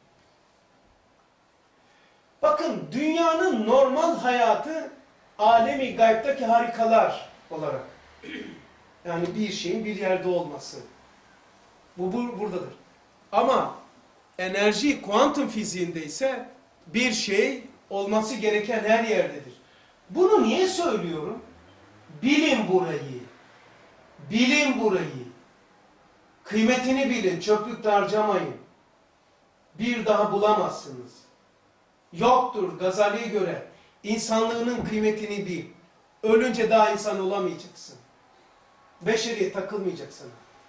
Bakın dünyanın normal hayatı alemi gaybdaki harikalar olarak. Yani bir şeyin bir yerde olması. Bu, bu buradadır. Ama enerji kuantum fiziğinde ise bir şey olması gereken her yerdedir. Bunu niye söylüyorum? Bilin burayı. Bilin burayı. Kıymetini bilin. Çöplükte harcamayın. Bir daha bulamazsınız. Yoktur Gazali'ye göre. İnsanlığının kıymetini bil. Ölünce daha insan olamayacaksın. Beşeriye takılmayacaksın.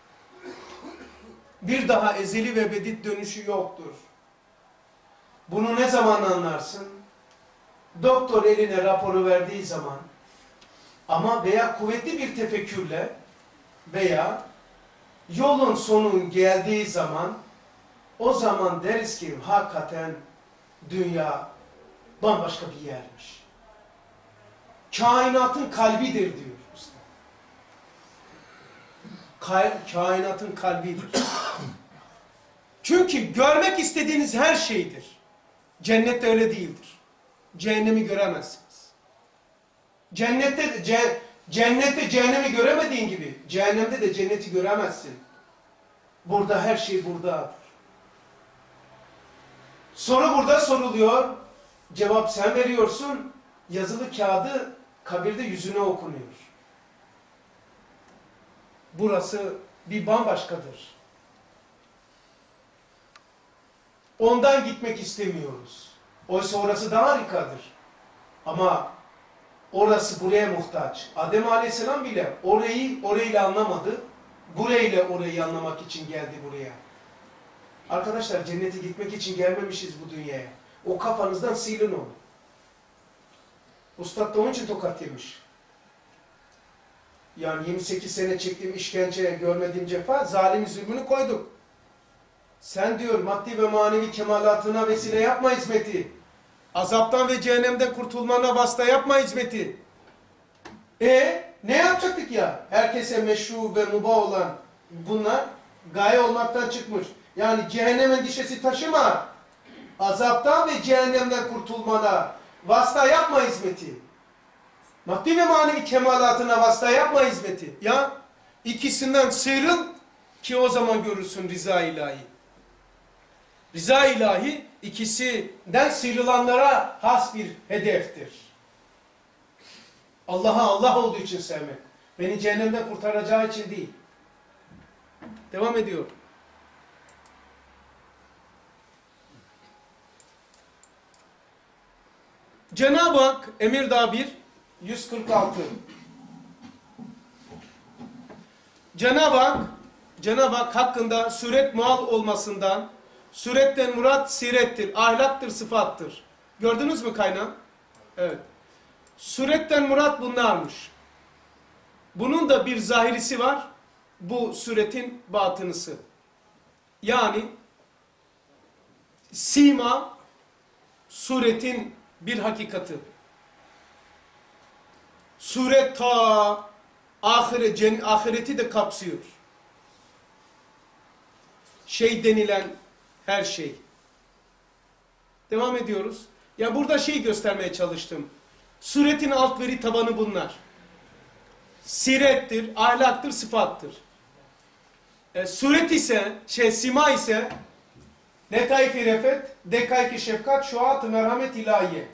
Bir daha ezeli ve ebedi dönüşü yoktur. Bunu ne zaman anlarsın? Doktor eline raporu verdiği zaman ama veya kuvvetli bir tefekkürle veya yolun sonu geldiği zaman o zaman deriz ki hakikaten dünya bambaşka bir yermiş. Kainatın kalbidir diyor usta. Ka kainatın kalbidir. Çünkü görmek istediğiniz her şeydir. Cennette öyle değildir. Cehennemi göremezsiniz. Cennette ce Cennette cehennemi göremediğin gibi cehennemde de cenneti göremezsin. Burada her şey buradadır. Soru burada soruluyor. Cevap sen veriyorsun. Yazılı kağıdı kabirde yüzüne okunuyor. Burası bir bambaşkadır. Ondan gitmek istemiyoruz. Oysa orası daha harikadır. Ama orası buraya muhtaç. Adem Aleyhisselam bile orayı orayla anlamadı. Burayla orayı anlamak için geldi buraya. Arkadaşlar cennete gitmek için gelmemişiz bu dünyaya. O kafanızdan silin onu. Ustad da onun için tokat yemiş. Yani yirmi sekiz sene çektiğim işkence, görmediğim cefa, zalim zulmünü koyduk. Sen diyor maddi ve manevi kemalatına vesile yapma hizmeti. Azaptan ve cehennemden kurtulmana vasıta yapma hizmeti. E ne yapacaktık ya? Herkese meşru ve mubah olan bunlar gaye olmaktan çıkmış. Yani cehennem endişesi taşıma. Azaptan ve cehennemden kurtulmana vasıta yapma hizmeti. Maddi ve manevi kemalatına vasıta yapma hizmeti. Ya ikisinden sıyrıl ki o zaman görürsün rıza ilahi. Rıza ilahi ikisinden sıyrılanlara has bir hedeftir. Allah'a Allah olduğu için sevmek. Beni cehennemden kurtaracağı için değil. Devam ediyor. Cenab-ı Hak Emirdağ bir yüz kırk altı. Cenab-ı Hak Cenab-ı Hak hakkında suret mual olmasından, suretten murat sirettir, ahlaktır, sıfattır. Gördünüz mü kaynağı? Evet. Suretten murat bunlarmış. Bunun da bir zahirisi var. Bu suretin batınısı. Yani sima suretin bir hakikati. Suret ta ahiret, cen, ahireti de kapsıyor. Şey denilen her şey. Devam ediyoruz. Ya burada şey göstermeye çalıştım. Suretin alt veri tabanı bunlar. Sirettir, ahlaktır, sıfattır. E, suret ise, şey sima ise letayf-i refet, dekayk-i şefkat, şuat-ı merhamet ilahiye.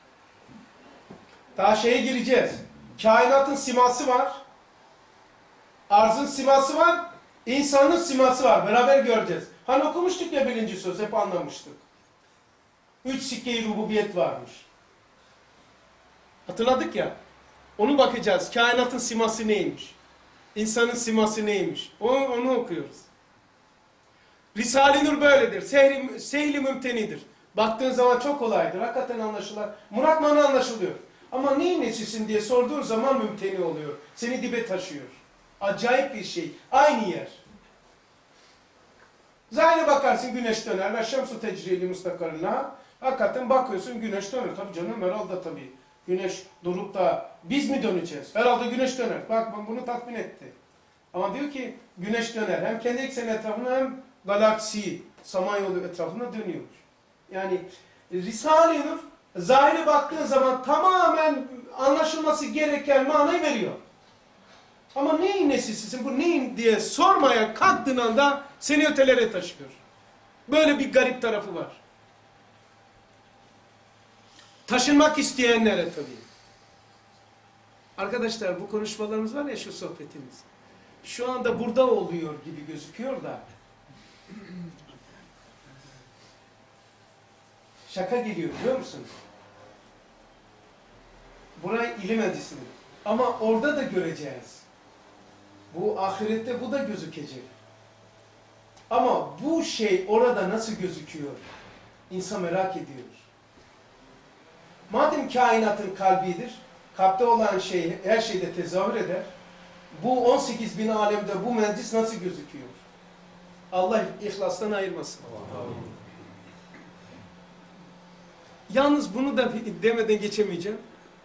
Daha şeye gireceğiz. Kainatın siması var. Arzın siması var. İnsanın siması var. Beraber göreceğiz. Hani okumuştuk ya birinci söz. Hep anlamıştık. Üç sikke-i rububiyet varmış. Hatırladık ya. Onu bakacağız. Kainatın siması neymiş? İnsanın siması neymiş? Onu, onu okuyoruz. Risale-i Nur böyledir. Sehri, sehli mümtenidir. Baktığın zaman çok kolaydır. Hakikaten anlaşılır. Murat mana anlaşılıyor. Ama neyin nesisin diye sorduğun zaman mümteni oluyor. Seni dibe taşıyor. Acayip bir şey. Aynı yer. Zahire bakarsın güneş döner. Ve şemsu tecrili mustakarına. Hakikaten bakıyorsun güneş döner. Tabii canım herhalde tabii. Güneş durup da biz mi döneceğiz? Herhalde güneş döner. Bak bunu tatmin etti. Ama diyor ki güneş döner. Hem kendi ekseni etrafına hem galaksi, Samanyolu etrafına dönüyor. Yani Risale-i Nur zahire baktığın zaman tamamen anlaşılması gereken manayı veriyor. Ama neyin nesisisin bu neyin diye sormaya kalktığın anda seni ötelere taşıyor. Böyle bir garip tarafı var. Taşınmak isteyenlere tabii. Arkadaşlar bu konuşmalarımız var ya şu sohbetimiz. Şu anda burada oluyor gibi gözüküyor da. Şaka geliyor biliyor musun? Buraya ilim endüstrisi. Ama orada da göreceğiz. Bu ahirette bu da gözükecek. Ama bu şey orada nasıl gözüküyor? İnsan merak ediyor. Madem kainatın kalbidir, kalpte olan şey her şeyde tezahür eder. Bu on sekiz bin alemde bu meclis nasıl gözüküyor? Allah ihlastan ayırmasın. Yalnız bunu da demeden geçemeyeceğim.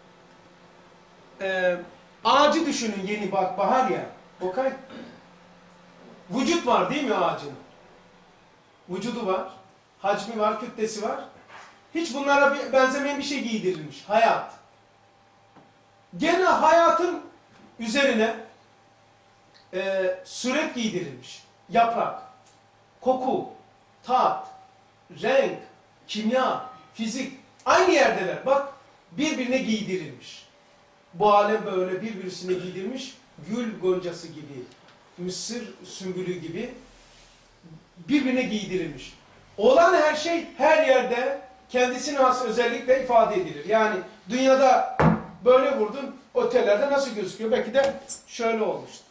Ee, ağacı düşünün yeni bak bahar ya. Okay. Vücut var değil mi ağacın? Vücudu var. Hacmi var, kütlesi var. Hiç bunlara benzemeyen bir şey giydirilmiş. Hayat. Gene hayatın üzerine e, süret giydirilmiş. Yaprak, koku, tat, renk, kimya, fizik aynı yerdeler. Bak birbirine giydirilmiş. Bu alem böyle birbirisine giydirmiş. Gül goncası gibi, mısır sümbülü gibi birbirine giydirilmiş. Olan her şey her yerde kendisine has özellikle ifade edilir. Yani dünyada böyle vurdun, otellerde nasıl gözüküyor? Belki de şöyle olmuştur.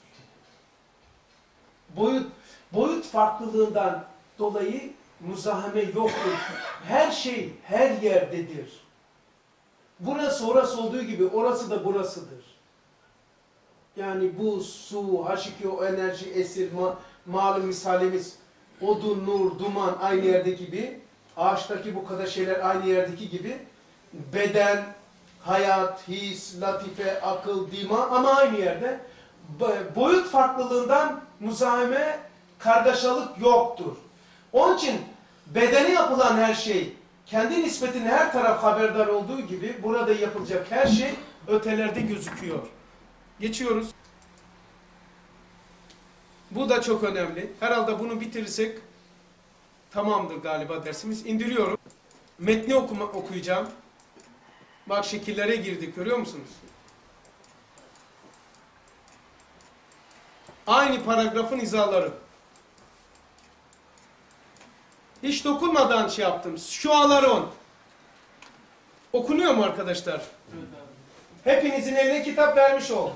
Boyut, boyut farklılığından dolayı muzaheme yoktur. Her şey her yerdedir. Burası orası olduğu gibi orası da burasıdır. Yani bu su, H iki O, enerji, esir, ma malum misalimiz, odun, nur, duman aynı yerde gibi, ağaçtaki bu kadar şeyler aynı yerdeki gibi, beden, hayat, his, latife, akıl, dima ama aynı yerde. Boyut farklılığından muzaheme, kargaşalık yoktur. Onun için bedene yapılan her şey, kendi nispetine her taraf haberdar olduğu gibi burada yapılacak her şey ötelerde gözüküyor. Geçiyoruz. Bu da çok önemli. Herhalde bunu bitirirsek tamamdır galiba dersimiz. İndiriyorum. Metni okuma, okuyacağım. Bak şekillere girdik, görüyor musunuz? Aynı paragrafın izaları. Hiç dokunmadan şey yaptım. Şualar on. Okunuyor mu arkadaşlar? Evet abi. Hepinizin eline kitap vermiş ol.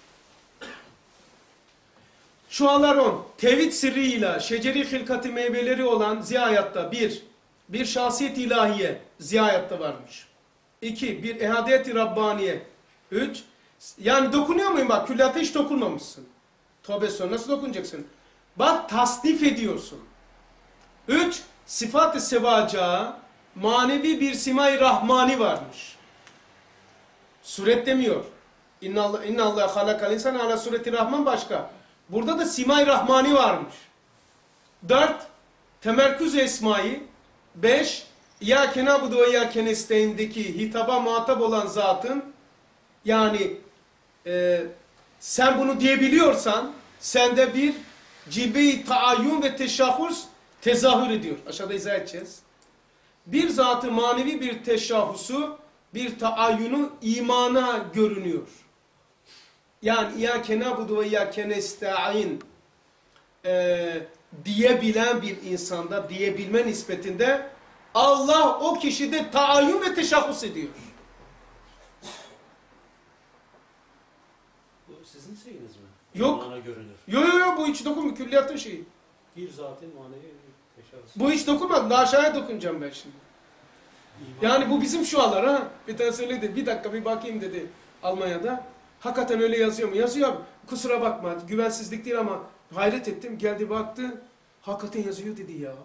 Şualar on. Tevhid sırrıyla şeceri hilkati meyveleri olan ziyayatta bir. Bir şahsiyet ilahiye ziyayatta varmış. İki. Bir ehadiyet-i Rabbaniye. Üç. Yani dokunuyor muyum bak? Külliyata hiç dokunmamışsın. Tövbe sonra nasıl dokunacaksın? Bak tasnif ediyorsun. Üç. Sıfat-ı sevaca manevi bir simay rahmani varmış. Suret demiyor. İnna Allah halakal insan ala sureti rahman başka. Burada da simay rahmani varmış. Dört. Temerküz esmayı. Beş. İyyâke na'budu ve iyyâke nestaîn'deki hitaba muhatap olan zatın yani e, sen bunu diyebiliyorsan sende bir cilve-i taayyun ve teşahhus tezahür ediyor. Aşağıda izah edeceğiz. Bir zatı manevi bir teşahhusu, bir taayyunu imana görünüyor. Yani İyyâke na'budu ve iyyâke nestaîn e, diyebilen bir insanda, diyebilme nispetinde Allah o kişide taayyun ve teşahhus ediyor. Bu sizin şeyiniz mi? Yok. İmana görünür. Yo yo yo bu hiç dokunmuyor. Külliyatın şeyi. Bir zaten manevi teşahhus. Bu hiç dokunmadı. Daha aşağıya dokunacağım ben şimdi. İman. Yani bu bizim şualar ha. Bir tane söyledi. Bir dakika bir bakayım dedi Almanya'da. Hakikaten öyle yazıyor mu? Yazıyor abi. Kusura bakma. Güvensizlik değil ama hayret ettim. Geldi baktı. Hakikaten yazıyor dedi ya.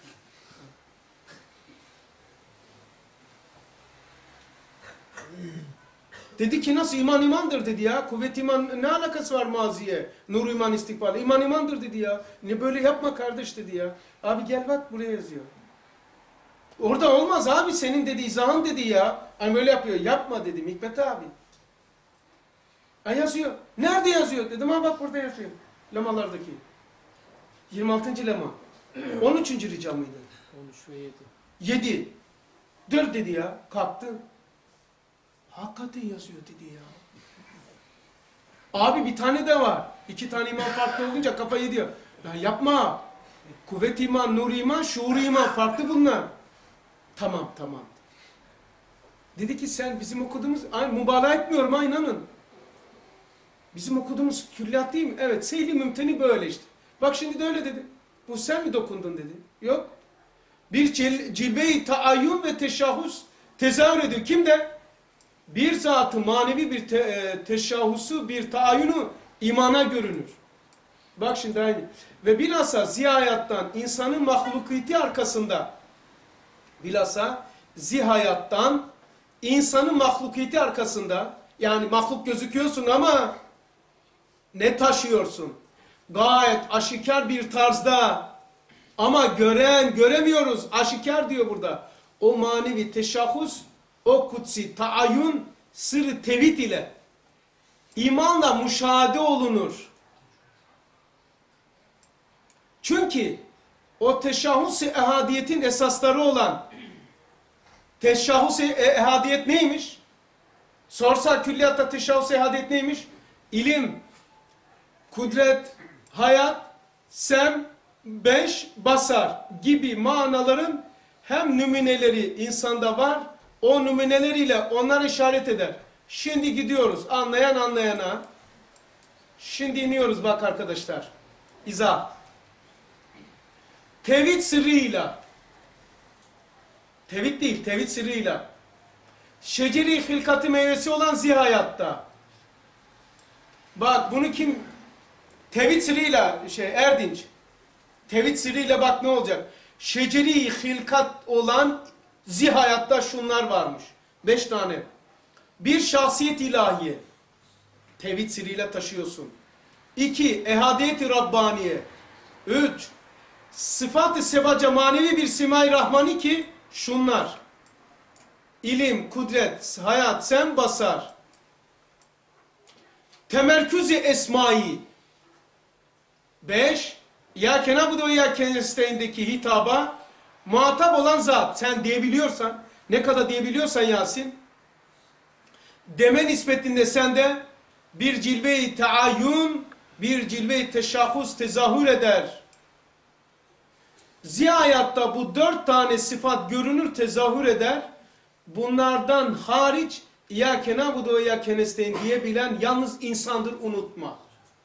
Dedi ki nasıl iman imandır dedi ya. Kuvvet iman ne alakası var maziye? Nur iman istikbal. İman imandır dedi ya. Ne böyle yapma kardeş dedi ya. Abi gel bak buraya yazıyor. Orada olmaz abi senin dedi izahın dedi ya. Hani böyle yapıyor. Yapma dedim Hikmet abi. Ha yazıyor. Nerede yazıyor? Dedim ha bak burada yazıyor. Lemalardaki. yirmi altıncı lema. on üçüncü rica mıydı? on üç ve yedi. yedi. Dur dedi ya. Kalktı. Hakikaten yazıyor dedi ya. Abi bir tane de var. İki tane iman farklı olunca kafayı diyor. Ya yapma. Kuvvet iman, nur iman, şuur iman farklı bunlar. Tamam tamam. Dedi ki sen bizim okuduğumuz, ay, mübalağa etmiyorum ha inanın. Bizim okuduğumuz külliyat değil mi? Evet seyli mümteni böyle işte. Bak şimdi de öyle dedi. Bu sen mi dokundun dedi. Yok. Bir cilve-i taayyun ve teşahhus tezahür ediyor. Kimde? Bir zatı manevi bir te, e, teşahhusu, bir taayyunu imana görünür. Bak şimdi aynı. Ve bilhassa zihayattan insanın mahlukiyeti arkasında bilhassa zihayattan insanın mahlukiyeti arkasında yani mahluk gözüküyorsun ama ne taşıyorsun? Gayet aşikar bir tarzda ama gören göremiyoruz. Aşikar diyor burada. O manevi teşahhus, o kutsi taayyun sırrı tevhid ile İmanla müşahede olunur. Çünkü o teşahhus-i ehadiyetin esasları olan teşahhus-i ehadiyet neymiş? Sorsa külliyatta teşahhus-i ehadiyet neymiş? İlim, kudret, hayat, sem, beş, basar gibi manaların hem nümuneleri insanda var, o nümuneleriyle onlar işaret eder. Şimdi gidiyoruz anlayan anlayana. Şimdi iniyoruz bak arkadaşlar. İzah. Tevhid sırrıyla, tevhid değil, tevhid sırrıyla, şeceri hilkatı meyvesi olan zihayatta. Bak bunu kim, tevhid sırrıyla, şey Erdinç, tevhid sırrıyla bak ne olacak? Şeceri hilkat olan zihayatta şunlar varmış. Beş tane. Bir, şahsiyet ilahiye. Tevhid sırrıyla taşıyorsun. İki, ehadiyet-i Rabbaniye. Üç, sıfat-ı sebaca manevi bir simay rahmani ki şunlar. İlim, kudret, hayat, sem, basar. Temerküz-i esmai. Beş, ya kenabudu ya kenesteğindeki hitaba muhatap olan zat. Sen diyebiliyorsan, ne kadar diyebiliyorsan Yasin, deme nispetinde sende bir cilve-i teayyün, bir cilve-i teşahhus tezahür eder. Zihayatta bu dört tane sıfat görünür, tezahür eder. Bunlardan hariç ya kenabudu ya kenesteyn diyebilen yalnız insandır, unutma.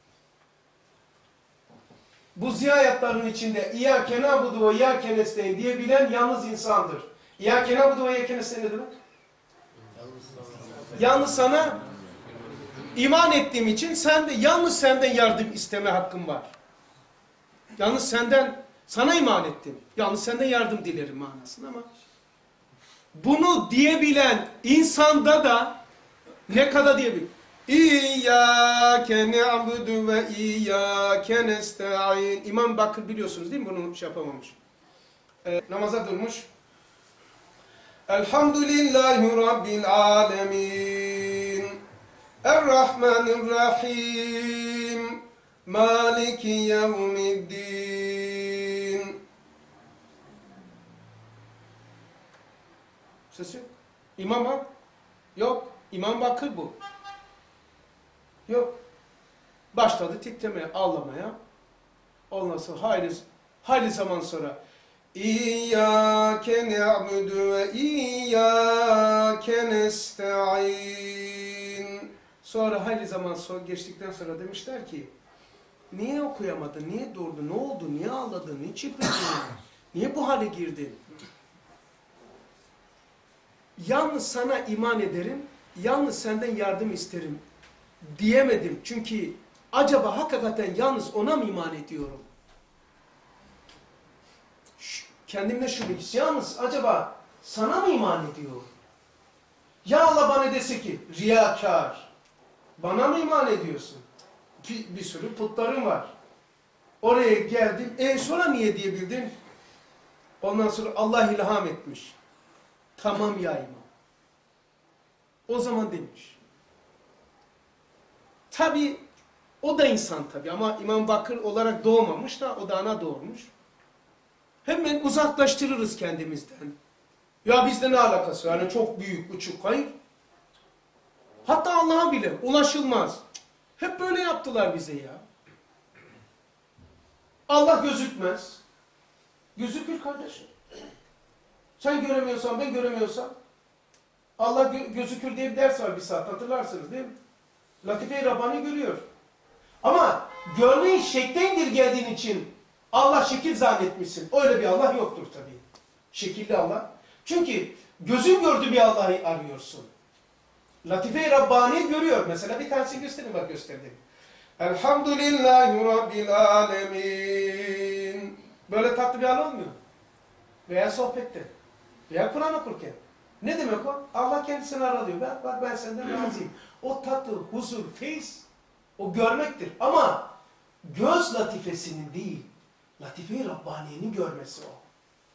Bu zihayatların içinde İyyâke na'budu ve İyyâke nestaîn diyebilen yalnız insandır. İyyâke na'budu ve İyyâke nestaîn ne demek? Yalnız sana iman ettiğim için sen de yalnız senden yardım isteme hakkım var. Yalnız senden, sana iman ettim. Yalnız senden yardım dilerim manasında ama bunu diyebilen insanda da ne kadar diyebilir? İyyâke ne'budu ve İyyâke nesta'in. İmam Bakır biliyorsunuz değil mi? Bunu şey yapamamış. Ee, namaza durmuş. Elhamdülillahi Rabbil alemin. Errahmanirrahim. Maliki yevmiddin. Ses yok. İmam Hak? Yok. İmam Bakır bu. Yok. Başladı tiklemeye, ağlamaya. Ondan sonra hayli, hayli zaman sonra İyyâke ne'budu ve İyyâke nesta'in. Sonra hayli zaman sonra geçtikten sonra demişler ki niye okuyamadın, niye durdun, ne oldu, niye ağladın, niye çıktın, niye bu hale girdin? Yalnız sana iman ederim, yalnız senden yardım isterim diyemedim. Çünkü acaba hakikaten yalnız ona mı iman ediyorum? Ş kendimle şunu yalnız acaba sana mı iman ediyorum? Ya Allah bana dese ki riyakar, bana mı iman ediyorsun? Bir, bir sürü putlarım var. Oraya geldim, e sonra niye diyebildin? Ondan sonra Allah ilham etmiş. Tamam ya imam. O zaman demiş. Tabi o da insan tabi ama İmam Bakır olarak doğmamış da o da ana doğurmuş. Hemen uzaklaştırırız kendimizden. Ya bizde ne alakası? Yani çok büyük, uçuk. Hayır. Hatta Allah'a bile ulaşılmaz. Hep böyle yaptılar bize ya. Allah gözükmez. Gözükür kardeşim. Sen göremiyorsan, ben göremiyorsam Allah gö gözükür diye bir ders var bir saat. Hatırlarsınız değil mi? Latife-i Rabbani görüyor. Ama görmeyi şekle indirgediğin için Allah şekil zannetmişsin. Öyle bir Allah yoktur tabii. Şekilli Allah. Çünkü gözün gördüğü bir Allah'ı arıyorsun. Latife-i Rabbani görüyor. Mesela bir tanesini göstereyim, bak gösterdim. Elhamdülillahi Rabbil alemin. Böyle tatlı bir hal olmuyor. Veya sohbette. Veya Kur'an okurken. Ne demek o? Allah kendisini aralıyor. Bak, bak ben senden razıyım. O tatlı, huzur, feyiz o görmektir. Ama göz latifesinin değil, Latife-i Rabbaniye'nin görmesi o.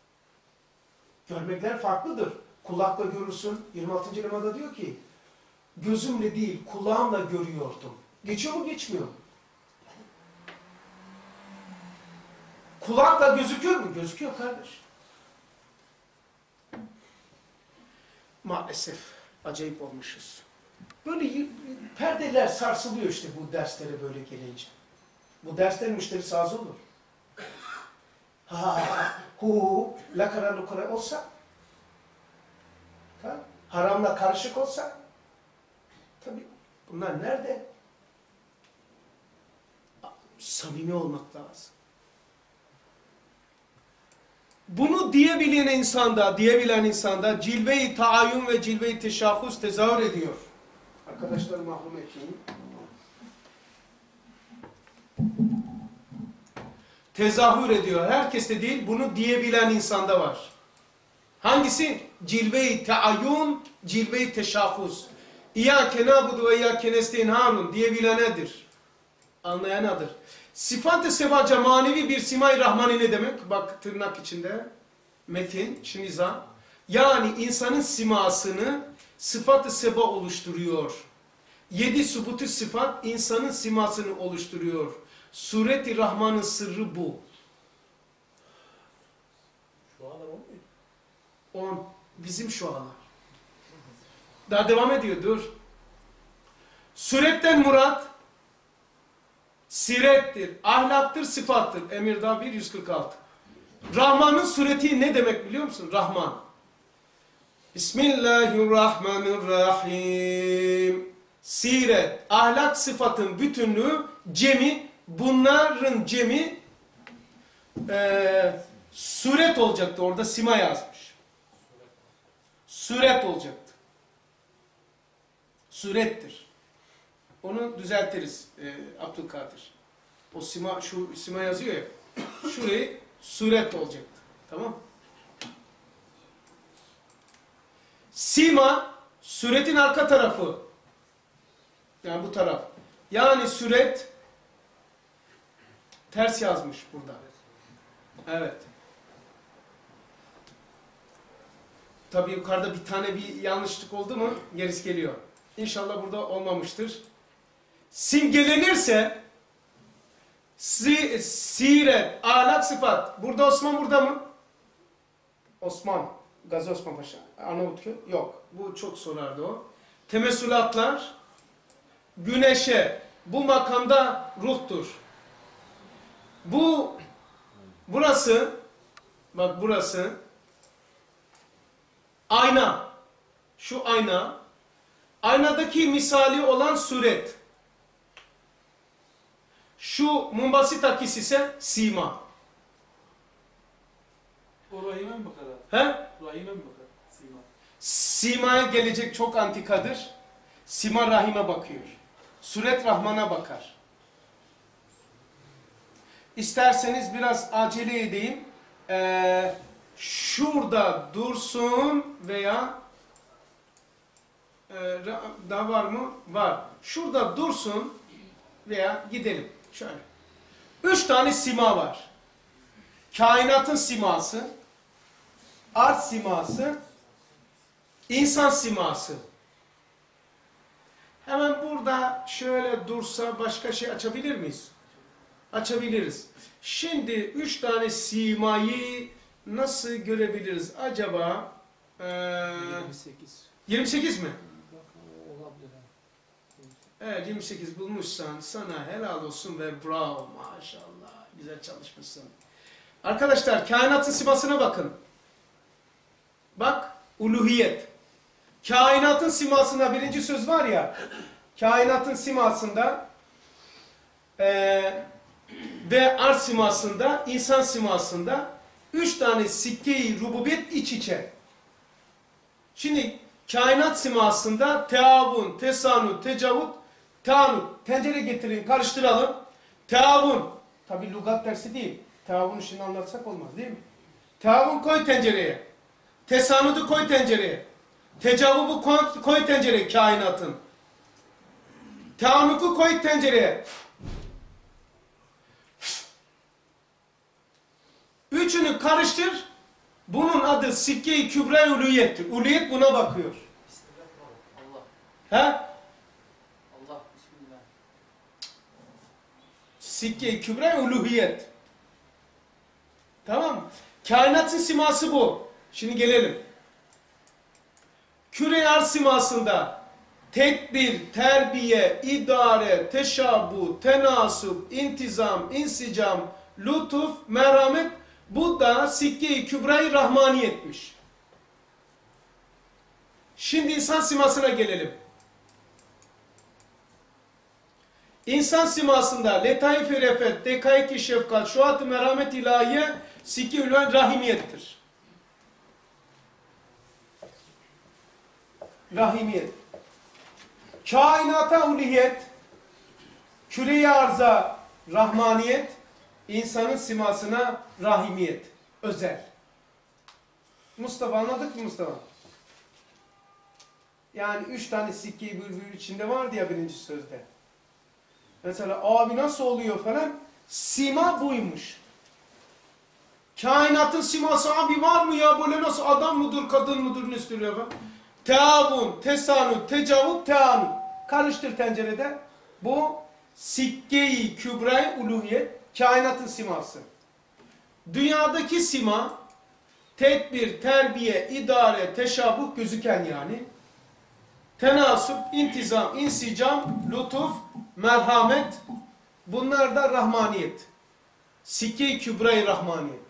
Görmekler farklıdır. Kulakla görürsün. yirmi altıncı lemada diyor ki, gözümle değil kulağımla görüyordum. Geçiyor mu geçmiyor mu? Kulakla gözüküyor mu? Gözüküyor kardeş. Maalesef acayip olmuşuz. Böyle perdeler sarsılıyor işte bu derslere böyle gelince. Bu derslerin müşterisi az olur. Ha, hu, lakara lukara olsa, ha, haramla karışık olsa, tabii bunlar nerede? Samimi olmak lazım. Bunu diyebilen insanda, diyebilen insanda cilve-i taayyun ve cilve-i teşahhus tezahür ediyor. Arkadaşlar mahrum etmeyin. Tezahür ediyor. Herkeste değil, bunu diyebilen insanda var. Hangisi? Cilve-i taayyun, cilve-i teşahhus. İyyâke nâbudu ve iyyâke nesteinhânun diyebilenedir. Anlayanadır. Sıfat-ı sebaca manevi bir simay rahmani ne demek? Bak tırnak içinde. Metin, şiniza. Yani insanın simasını sıfat-ı seba oluşturuyor. Yedi subutu sıfat insanın simasını oluşturuyor. Suret-i Rahman'ın sırrı bu. Şualar on muydu? On. Bizim şualar. Daha devam ediyor, dur. Suretten murat sirettir, ahlaktır, sıfattır. Emirdağ bir yüz kırk altı. Rahman'ın sureti ne demek biliyor musun? Rahman. Bismillahirrahmanirrahim. Siret, ahlak, sıfatın bütünlüğü, cemi, bunların cemi e, suret olacaktı. Orada sima yazmış. Suret olacaktı. Surettir. Onu düzeltiriz e, Abdülkadir. O sima, şu sima yazıyor ya. Şurayı suret olacaktı. Tamam. Sima, suretin arka tarafı. Yani bu taraf. Yani suret ters yazmış burada. Evet. Tabii yukarıda bir tane bir yanlışlık oldu mu gerisi geliyor. İnşallah burada olmamıştır. Simgelenirse si, siret, ahlak, sıfat. Burada Osman burada mı? Osman. Gazi Osman Paşa. Arnavutköy. Yok. Bu çok sorardı o. Temessülatlar güneşe. Bu makamda ruhtur. Bu burası bak burası ayna. Şu ayna. Aynadaki misali olan suret. Şu mumbasit akis ise sima. O rahime mi bakar abi? He? Rahime mi bakar? Sima. Sima'ya gelecek çok antikadır. Sima rahime bakıyor. Suret Rahman'a bakar. İsterseniz biraz acele edeyim. Ee, şurada dursun veya e, daha var mı? Var. Şurada dursun veya gidelim. Şöyle. Üç tane sima var. Kainatın siması, art siması, insan siması. Hemen burada şöyle dursa başka şey açabilir miyiz? Açabiliriz. Şimdi üç tane simayı nasıl görebiliriz? Acaba ee, yirmi sekiz. yirmi sekiz mi? Olabilir. Evet yirmi sekiz bulmuşsan sana helal olsun ve bravo maşallah. Güzel çalışmışsın. Arkadaşlar kainatın simasına bakın. Bak uluhiyet. Kainatın simasında birinci söz var ya. Kainatın simasında e, ve arz simasında, insan simasında üç tane sikke-i rububiyet iç içe. Şimdi kainat simasında teavun, tesanut, tecavut, teanut. Tencere getirin, karıştıralım. Teavun. Tabi lügat dersi değil. Teavun işini anlatsak olmaz değil mi? Teavun koy tencereye. Tesanutu koy tencereye. Tecavubu koy, koy tencereye kainatın. Teanuku koy tencereye. Üçünü karıştır. Bunun adı sikke-i kübra-i uluyettir. Uluyet buna bakıyor. Allah. He? Sikke-i Kübra uluhiyet. Tamam mı? Kainatın siması bu. Şimdi gelelim. Küre-i arz simasında tedbir, terbiye, idare, teşabbu, tenasub, intizam, insicam, lütuf, merhamet, bu da Sikke-i Kübra-i Rahmaniyetmiş. Şimdi insan simasına gelelim. İnsan simasında letaif-i refet, dekaik-i şefkat, şuat-ı merhamet ilahiye, Sikke-i Rahimiyettir. Rahimiyet. Kainata uliyet, küre-i arza rahmaniyet, insanın simasına rahimiyet, özel. Mustafa, anladık mı Mustafa? Yani üç tane sikke-i bülbül içinde vardı ya birinci sözde. Mesela abi nasıl oluyor falan, sima buymuş. Kainatın siması abi var mı ya, böyle nasıl, adam mıdır kadın mıdır ne istiyor falan. Teavun, tesanut, tecavut, teanut. Karıştır tencerede. Bu sikke-i kübra-i uluhiyet, kainatın siması. Dünyadaki sima, tedbir, terbiye, idare, teşabuh, gözüken yani. Tenasüp, intizam, insicam, lütuf, merhamet. Bunlar da rahmaniyet. Sikke-i kübra-i rahmaniyet.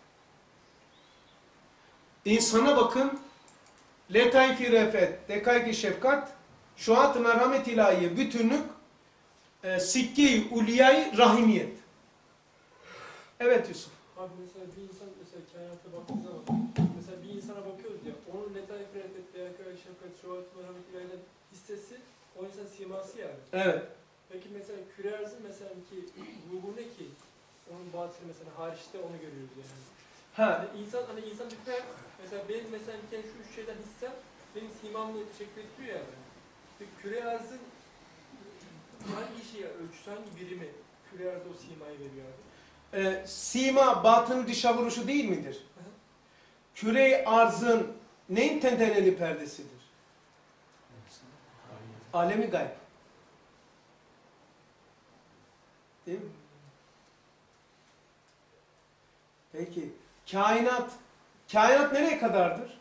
İnsana bakın. Letaif-i refet, dekaik-i şefkat, şuat-ı merhamet ilahiye, bütünlük, e, sikke-i uliyay rahimiyet. Evet Yusuf. Abi mesela bir insan mesela kainata baktığı zaman mesela bir insana bakıyoruz ya, onun letaif refet veya köy şefkat şuat merhamet ilahiyle hissesi o insan siması yani. Evet. Peki mesela küre arzın mesela ki ruhu ne ki? Onun batını mesela hariçte onu görüyoruz yani. Ha. Hani insan hani insan bir kere mesela benim mesela bir kere şu üç şeyden hissem benim simamla şeklettiriyor yani. Peki küre arzın hangi şeye ölçüsü, hangi birimi küre arzı o simayı veriyor abi? E, sima batın dışa vuruşu değil midir? Hı hı. Küre-i arzın neyin tenteneli perdesidir? Alemi gayb. Değil mi? Peki, kainat, kainat nereye kadardır?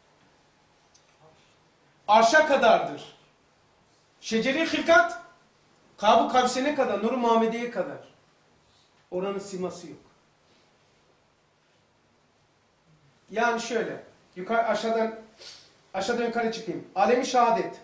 Arşa kadardır. Şeceri hilkat, Kab-ı Kavse'ne kadar, Nur-u Muhammediye'ye kadar. Oranın siması yok. Yani şöyle, yukarı aşağıdan aşağıdan yukarı çıkayım. Alemi şehadet,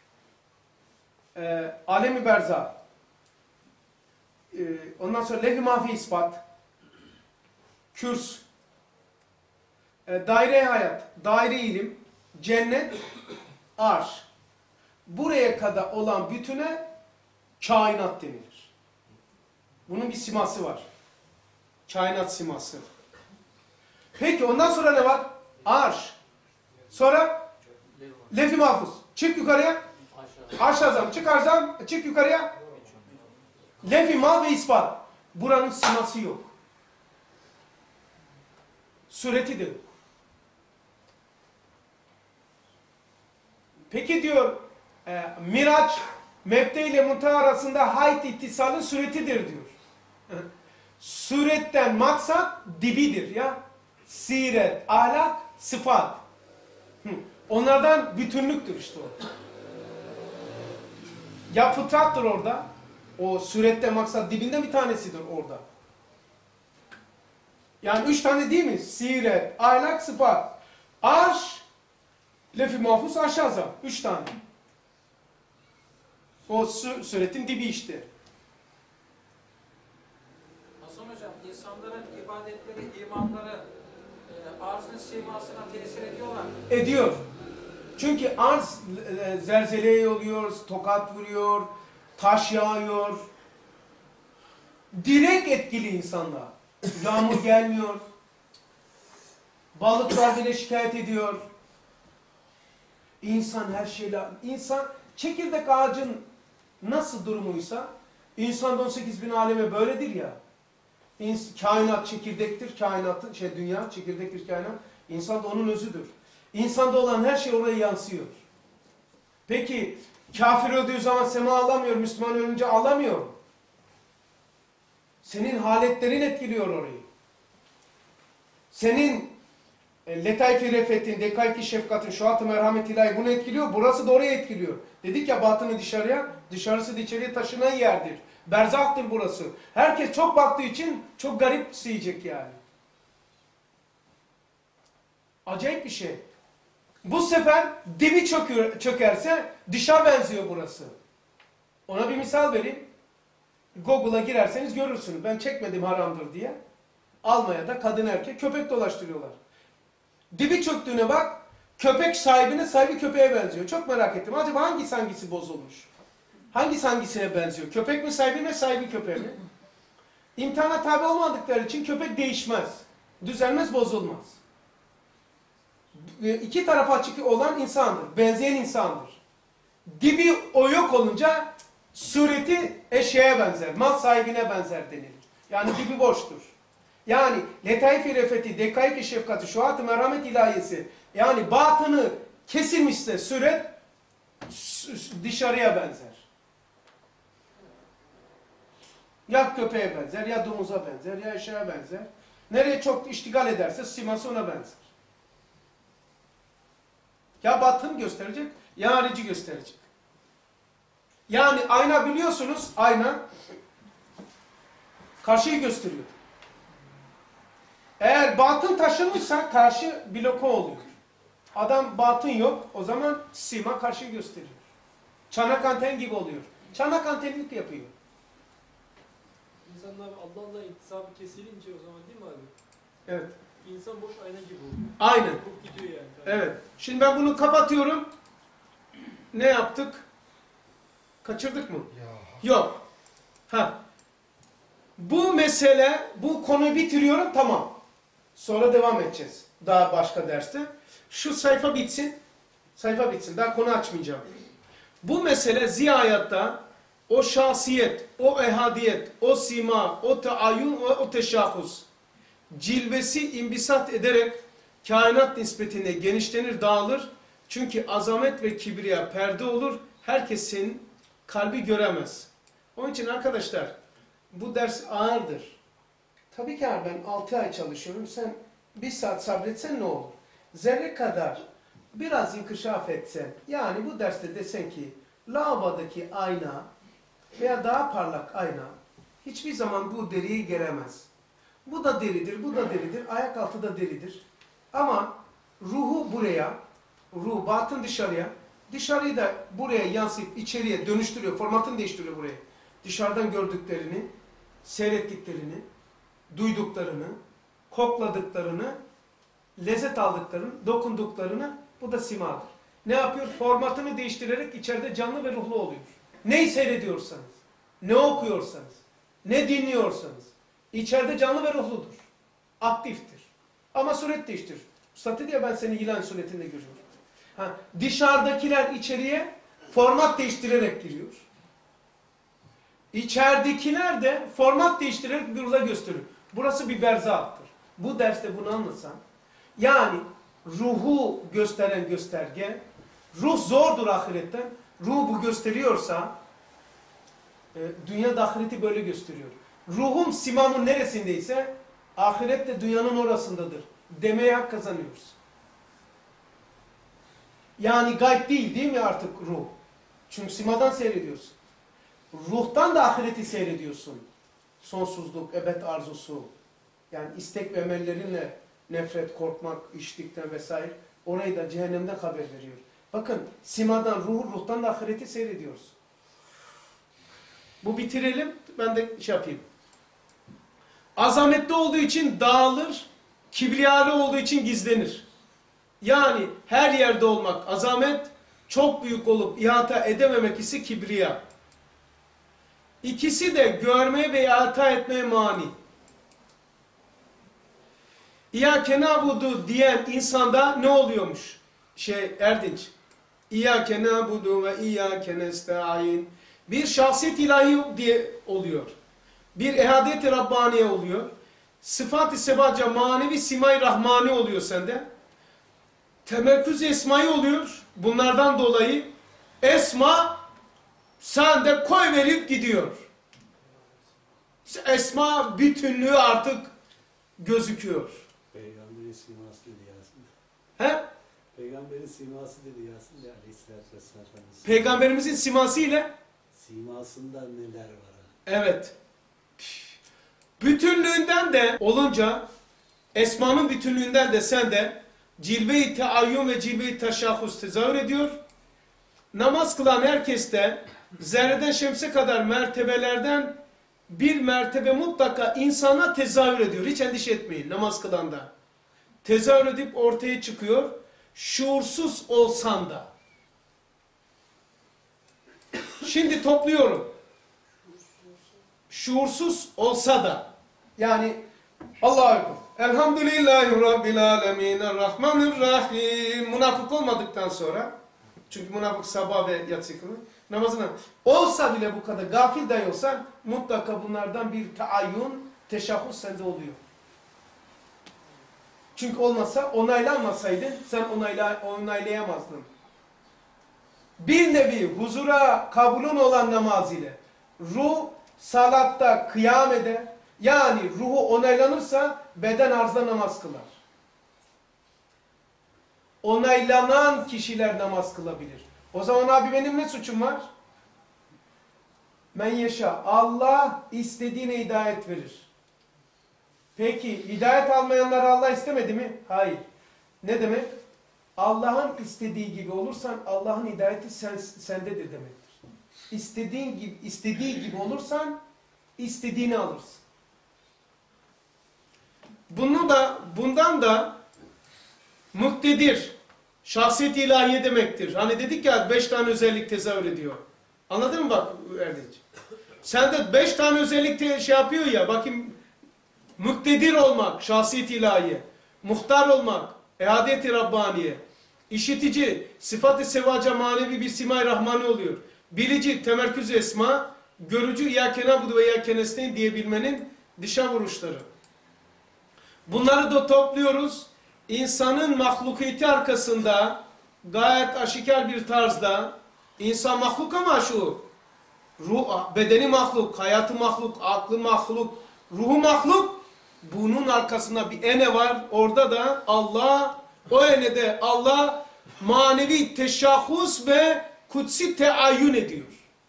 e, alemi berza, e, ondan sonra levh-i mahfi ispat, kürs, e, daire-i hayat, daire-i ilim, cennet, arş. Buraya kadar olan bütüne kainat denilir. Bunun bir siması var. Kainat siması. Peki ondan sonra ne var? Arş. Sonra levh-i mahfuz. Çık yukarıya. Arş azam. Çık arzam. Çık yukarıya. Levh-i mahfuz ve ispat. Buranın siması yok. Sureti de yok. Peki diyor e, Miraç Mebde ile Muntaha arasında hayt ittisalın suretidir diyor. Suretten maksat dibidir ya. Siret, ahlak, sıfat. Onlardan bütünlüktür işte o. Ya fıtrattır orada. O surette maksat dibinden bir tanesidir orada. Yani üç tane değil mi? Siret, ahlak, sıfat. Arş, lef-i mahfuz, aşağıza. Üç tane. O suretin dibi işte. Hasan Hocam, insanların ibadetleri, imanları e, arzın simasına tesir ediyorlar. Ediyor. Çünkü arz e, zelzeleye oluyor, tokat vuruyor, taş yağıyor. Direkt etkili insanlar. Yağmur gelmiyor. Balıklar bile şikayet ediyor. İnsan her şeyle... İnsan çekirdek ağacın nasıl durumuysa insan on sekiz bin aleme böyledir ya. İns, kainat çekirdektir. Kainatın, şey dünya çekirdektir kainat. İnsan da onun özüdür. İnsanda olan her şey oraya yansıyor. Peki kafir öldüğü zaman sema alamıyor, Müslüman ölünce alamıyor. Senin haletlerin etkiliyor orayı. Senin e, letaif-i refetin, dekayki şefkatin, şuat-ı merhamet ilahi bunu etkiliyor. Burası da oraya etkiliyor. Dedik ya batını dışarıya, dışarısı da içeriye taşınan yerdir. Berzahtır burası. Herkes çok baktığı için çok garipseyecek yani. Acayip bir şey. Bu sefer dibi çökür, çökerse dışa benziyor burası. Ona bir misal vereyim. Google'a girerseniz görürsünüz. Ben çekmedim haramdır diye. Almanya'da kadın erkek köpek dolaştırıyorlar. Dibi çöktüğüne bak, köpek sahibine, sahibi köpeğe benziyor. Çok merak ettim. Acaba hangisi hangisi bozulmuş? Hangisi hangisine benziyor? Köpek mi sahibine, sahibi köpeğe mi? İmtihana tabi olmadıkları için köpek değişmez. Düzelmez, bozulmaz. İki tarafa açık olan insandır. Benzeyen insandır. Dibi o yok olunca sureti eşeğe benzer. Mal sahibine benzer denilir. Yani dibi boştur. Yani letaif-i refeti, dekayik-i şefkati, şuat-ı merhamet ilahiyesi, yani batını kesilmişse suret dışarıya benzer. Ya köpeğe benzer, ya domuza benzer, ya eşeğe benzer. Nereye çok iştigal ederse siması ona benzer. Ya batın gösterecek, ya harici gösterecek. Yani ayna biliyorsunuz, ayna karşıyı gösteriyor. Eğer batın taşınmışsa karşı bloke oluyor. Adam batın yok, o zaman sima karşıyı gösteriyor. Çanak anten gibi oluyor. Çanak antenlik yapıyor. İnsanlar Allah'la intisabı kesilince o zaman değil mi abi? Evet. İnsan boş ayna gibi oluyor. Aynen. Çok gidiyor yani. Evet. Şimdi ben bunu kapatıyorum. Ne yaptık? Kaçırdık mı? Ya. Yok. Ha. Bu mesele, bu konuyu bitiriyorum, tamam. Sonra devam edeceğiz. Daha başka derste. Şu sayfa bitsin. Sayfa bitsin. Daha konu açmayacağım. Bu mesele ziyayatta o şahsiyet, o ehadiyet, o sima, o teayyun, o, o teşahhus cilvesi imbisat ederek kainat nispetinde genişlenir, dağılır. Çünkü azamet ve kibriya perde olur. Herkesin kalbi göremez. Onun için arkadaşlar bu ders ağırdır. Tabii ki ben altı ay çalışıyorum. Sen bir saat sabretsen ne olur? Zerre kadar biraz inkişaf etsen, yani bu derste desen ki lavabodaki ayna veya daha parlak ayna hiçbir zaman bu deriyi geremez. Bu da deridir, bu da deridir, ayak altı da deridir. Ama ruhu buraya, ruh batın dışarıya, dışarıyı da buraya yansıyıp içeriye dönüştürüyor, formatını değiştiriyor buraya. Dışarıdan gördüklerini, seyrettiklerini, duyduklarını, kokladıklarını, lezzet aldıklarını, dokunduklarını, bu da simadır. Ne yapıyor? Formatını değiştirerek içeride canlı ve ruhlu oluyor. Neyi seyrediyorsanız, ne okuyorsanız, ne dinliyorsanız, içeride canlı ve ruhludur. Aktiftir. Ama suret değiştirir. Üstad diye ben seni yılan suretinde görüyorum. Ha, dışarıdakiler içeriye format değiştirerek giriyor. İçeridekiler de format değiştirerek burada gösteriyor. Burası bir berzahtır. Bu derste bunu anlatsam, yani ruhu gösteren gösterge, ruh zordur ahiretten. Ruh bu gösteriyorsa, e, dünya da ahireti böyle gösteriyor. Ruhum simamın neresindeyse, ahiret de dünyanın orasındadır demeye hak kazanıyoruz. Yani gayb değil değil mi artık ruh? Çünkü simadan seyrediyorsun. Ruhtan da ahireti seyrediyorsun. Sonsuzluk, ebed arzusu. Yani istek ve emellerinle nefret, korkmak, içtikten vesaire. Orayı da cehennemden haber veriyor. Bakın simadan, ruhu, ruhtan da ahireti seyrediyoruz. Bu bitirelim. Ben de şey yapayım. Azametli olduğu için dağılır. Kibriyalı olduğu için gizlenir. Yani her yerde olmak azamet, çok büyük olup ihata edememek ise kibriya. İkisi de görmeye ve ihata etmeye mani. İyyâke na'budu diyen insanda ne oluyormuş? Şey Erdinç. İyyâke na'budu ve iyyâke nesta'in. Bir şahsiyet ilahi diye oluyor. Bir ehadiyet-i Rabbaniye oluyor. Sıfat-ı sebaca manevi simay rahmani oluyor sende. Temerküz esmayı oluyor. Bunlardan dolayı esma sende koy verip gidiyor. Esma bütünlüğü artık gözüküyor. Peygamberin siması dedi Yasin. He? Peygamberin siması dedi Yasin de Aleyhisselatü Vesselam Efendimiz. Peygamberimizin siması ile Simasında neler var? evet. Bütünlüğünden de olunca Esma'nın bütünlüğünden de sen de cilve-i teayyün ve cilve-i teşahhus tezahür ediyor. Namaz kılan herkes de zerreden şemse kadar mertebelerden bir mertebe mutlaka insana tezahür ediyor. Hiç endişe etmeyin namaz kılan da. Tezahür edip ortaya çıkıyor. Şuursuz olsan da. Şimdi topluyorum. Şuursuz olsa da. Yani Allah'a emanet. Elhamdülillahi Rabbil Alemin. Errahmanirrahim. Münafık olmadıktan sonra, çünkü münafık sabah ve yatsı kılıyor, namazına olsa bile bu kadar gafil dahi olsan mutlaka bunlardan bir taayyün, teşahhus sende oluyor. Çünkü olmasa, onaylanmasaydın sen onayla, onaylayamazdın. Bir nevi huzura kabulün olan namaz ile ruh salatta kıyam eder. Yani ruhu onaylanırsa beden arzda namaz kılar. Onaylanan kişiler namaz kılabilir. O zaman abi benim ne suçum var? Men yaşa. Allah istediğine hidayet verir. Peki hidayet almayanlar Allah istemedi mi? Hayır. Ne demek? Allah'ın istediği gibi olursan Allah'ın hidayeti sen, sendedir demektir. İstediğin gibi, istediği gibi olursan istediğini alırsın. Bunu da, bundan da muktedir, şahsiyet ilahiye demektir. Hani dedik ya beş tane özellik tezahür ediyor. Anladın mı bak Erdinç? Sen de beş tane özellik te şey yapıyor ya, bakayım, muktedir olmak, şahsiyet ilahiye, muhtar olmak, ehadiyet-i Rabbaniye, işitici, sıfat-ı sevaca manevi bir simay rahmani oluyor. Bilici, temerküz-i esma, görücü, İyyâke na'budu ve İyyâke nestaîn diyebilmenin dışa vuruşları. Bunları da topluyoruz. İnsanın mahlukiyeti arkasında gayet aşikar bir tarzda, insan mahluk ama şu, ruh, bedeni mahluk, hayatı mahluk, aklı mahluk, ruhu mahluk, bunun arkasında bir ene var. Orada da Allah, o enede Allah manevi teşahhus ve kutsi teayyün ediyor.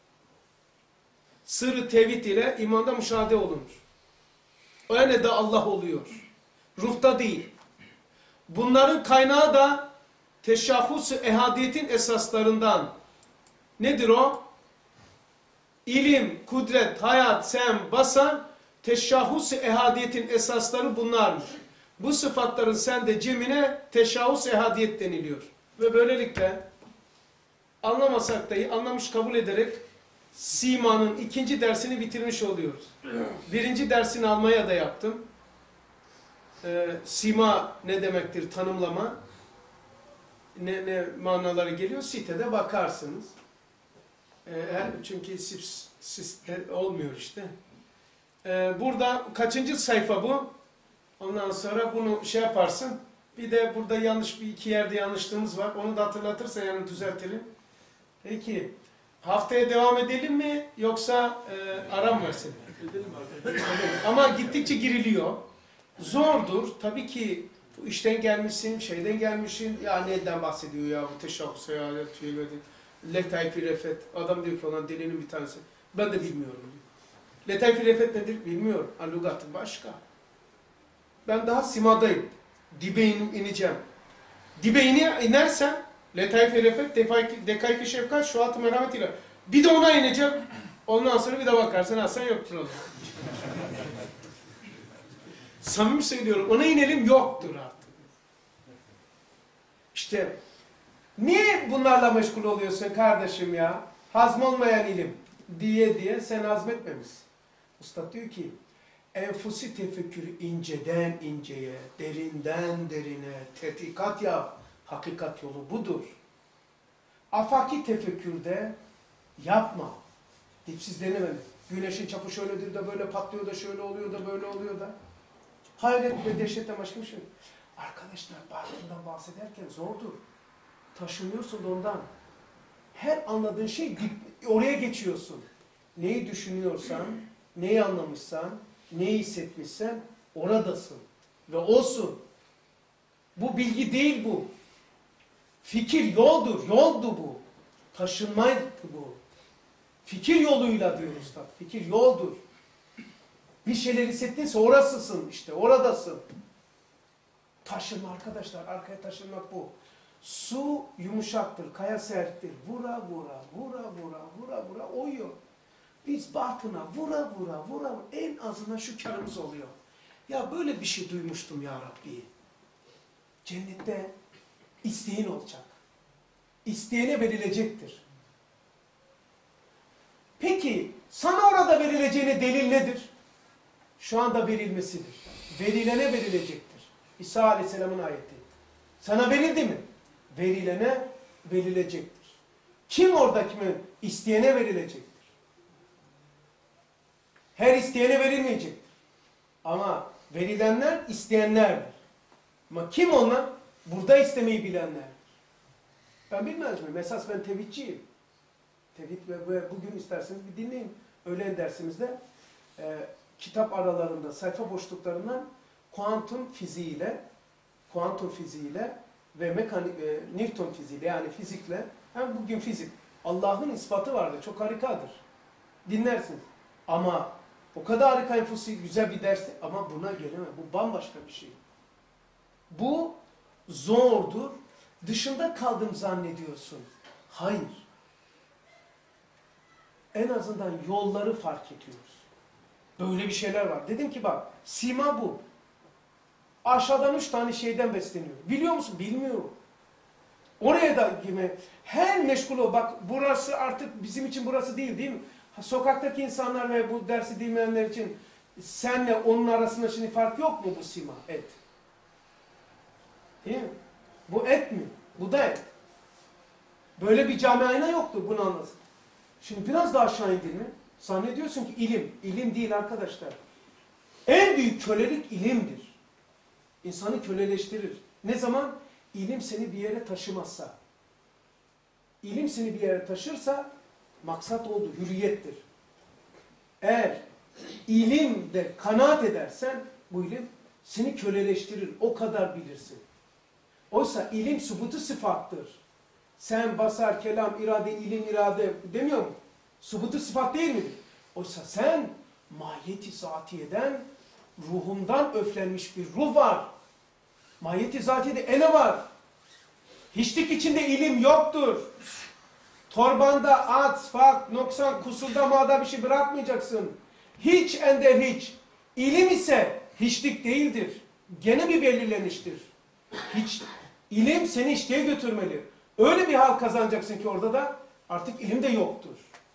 Sırrı tevhid ile imanda müşahede olunur. O enede Allah oluyor. Ruhta değil. Bunların kaynağı da teşahhus-ı ehadiyetin esaslarından. Nedir o? İlim, kudret, hayat, sem, basan, teşahhus-ı ehadiyetin esasları bunlarmış. Bu sıfatların sende cemine teşahhus-ı ehadiyet deniliyor. Ve böylelikle anlamasak dahi anlamış kabul ederek simanın ikinci dersini bitirmiş oluyoruz. Birinci dersini almaya da yaptım. Ee, sima ne demektir tanımlama, ne, ne manaları geliyor, sitede bakarsınız. Ee, çünkü sis, sis olmuyor işte. Ee, burada kaçıncı sayfa bu? Ondan sonra bunu şey yaparsın. Bir de burada yanlış bir iki yerde yanlışlığımız var. Onu da hatırlatırsa yani düzeltelim. Peki haftaya devam edelim mi yoksa e, ara mı versin? Edelim abi. Ama gittikçe giriliyor. Zordur. Tabii ki bu işten gelmişsin, şeyden gelmişsin. Ya neden bahsediyor ya bu teşahhus ya, şey böyle. Letayf-i refet. Adam diyor ki olan delinin bir tanesi. Ben de bilmiyorum diyor. Letayf-i refet nedir? Bilmiyorum. Lugatı başka. Ben daha simadayım. Dibe in, ineceğim. Dibe ine, inersem Letayf-i refet, dekayk-ı şefkat, şuat-ı merhamet ile. Bir de ona ineceğim. Ondan sonra bir de bakarsın Hasan yoktur o. Samimi söylüyorum. Ona inelim yoktur artık. İşte niye bunlarla meşgul oluyorsun kardeşim ya? Hazmolmayan ilim diye diye sen hazmetmemişsin. Usta diyor ki enfusi tefekkürü inceden inceye, derinden derine tetkikat yap. Hakikat yolu budur. Afaki tefekkürde yapma. Dipsizlenemedi. Güneşin çapı şöyledir de böyle patlıyor da şöyle oluyor da böyle oluyor da. Hayret ve dehşetten başka bir şey yok. Arkadaşlar batından bahsederken zordur. Taşınıyorsun da ondan. Her anladığın şey oraya geçiyorsun. Neyi düşünüyorsan neyi anlamışsan, neyi hissetmişsen oradasın. Ve olsun. Bu bilgi değil bu. Fikir yoldur, yoldu bu. Taşınmaydı bu. Fikir yoluyla diyoruz da. Fikir yoldur. Bir şeyler hissettinse orasısın işte, oradasın. Taşınma arkadaşlar, arkaya taşınmak bu. Su yumuşaktır, kaya serttir. Vura vura, vura vura, vura vura oyuyor. Biz batına vura vura, vura en azından şu karımız oluyor. Ya böyle bir şey duymuştum ya Rabbi. Cennette isteğin olacak. İsteyene verilecektir. Peki sana orada verileceğine delil nedir? Şu anda verilmesidir. Verilene verilecektir. İsa Aleyhisselam'ın ayeti. Sana verildi mi? Verilene verilecektir. Kim orada kime? İsteyene verilecektir. Her isteyene verilmeyecektir. Ama verilenler isteyenlerdir. Ama kim onlar? Burada istemeyi bilenlerdir. Ben bilmez miyim? Esas ben tevhidciyim. Tevhid ve, ve bugün isterseniz bir dinleyin. Öğlen dersimizde e, kitap aralarında, sayfa boşluklarından kuantum fiziğiyle, kuantum fiziğiyle ve mekanik, e, Newton fiziğiyle yani fizikle, hem bugün fizik, Allah'ın ispatı vardır. Çok harikadır. Dinlersiniz. Ama o kadar harika, enfusi, güzel bir ders ama buna gelemem. Bu bambaşka bir şey. Bu zordur. Dışında kaldım zannediyorsun. Hayır. En azından yolları fark ediyoruz. Böyle bir şeyler var. Dedim ki bak, sima bu. Aşağıdan üç tane şeyden besleniyor. Biliyor musun? Bilmiyor. Oraya da gibi her meşgul ol. Bak burası artık bizim için burası değil değil mi? Sokaktaki insanlar ve bu dersi dinleyenler için senle onun arasında şimdi fark yok mu bu sima? Et. Değil mi? Bu et mi? Bu da et. Böyle bir camiayna yoktu, bunu anlasın. Şimdi biraz daha aşağı indin mi? Zannediyorsun ki ilim. İlim değil arkadaşlar. En büyük kölelik ilimdir. İnsanı köleleştirir. Ne zaman? İlim seni bir yere taşımazsa. İlim seni bir yere taşırsa maksat oldu, hürriyettir. Eğer ilimde kanaat edersen bu ilim seni köleleştirir. O kadar bilirsin. Oysa ilim subutu sıfattır. Sen, basar, kelam, irade, ilim, irade demiyor mu? Subutu sıfat değil midir? Oysa sen mahiyeti zatiyeden, ruhundan öflenmiş bir ruh var. Mahiyeti zatiyede ele var. Hiçlik içinde ilim yoktur. Torbanda at, fark, noksan, kusurda, mağda bir şey bırakmayacaksın. Hiç ender hiç. İlim ise hiçlik değildir. Gene bir belirleniştir. Hiç. İlim seni hiçliğe götürmeli. Öyle bir hal kazanacaksın ki orada da artık ilim de yoktur.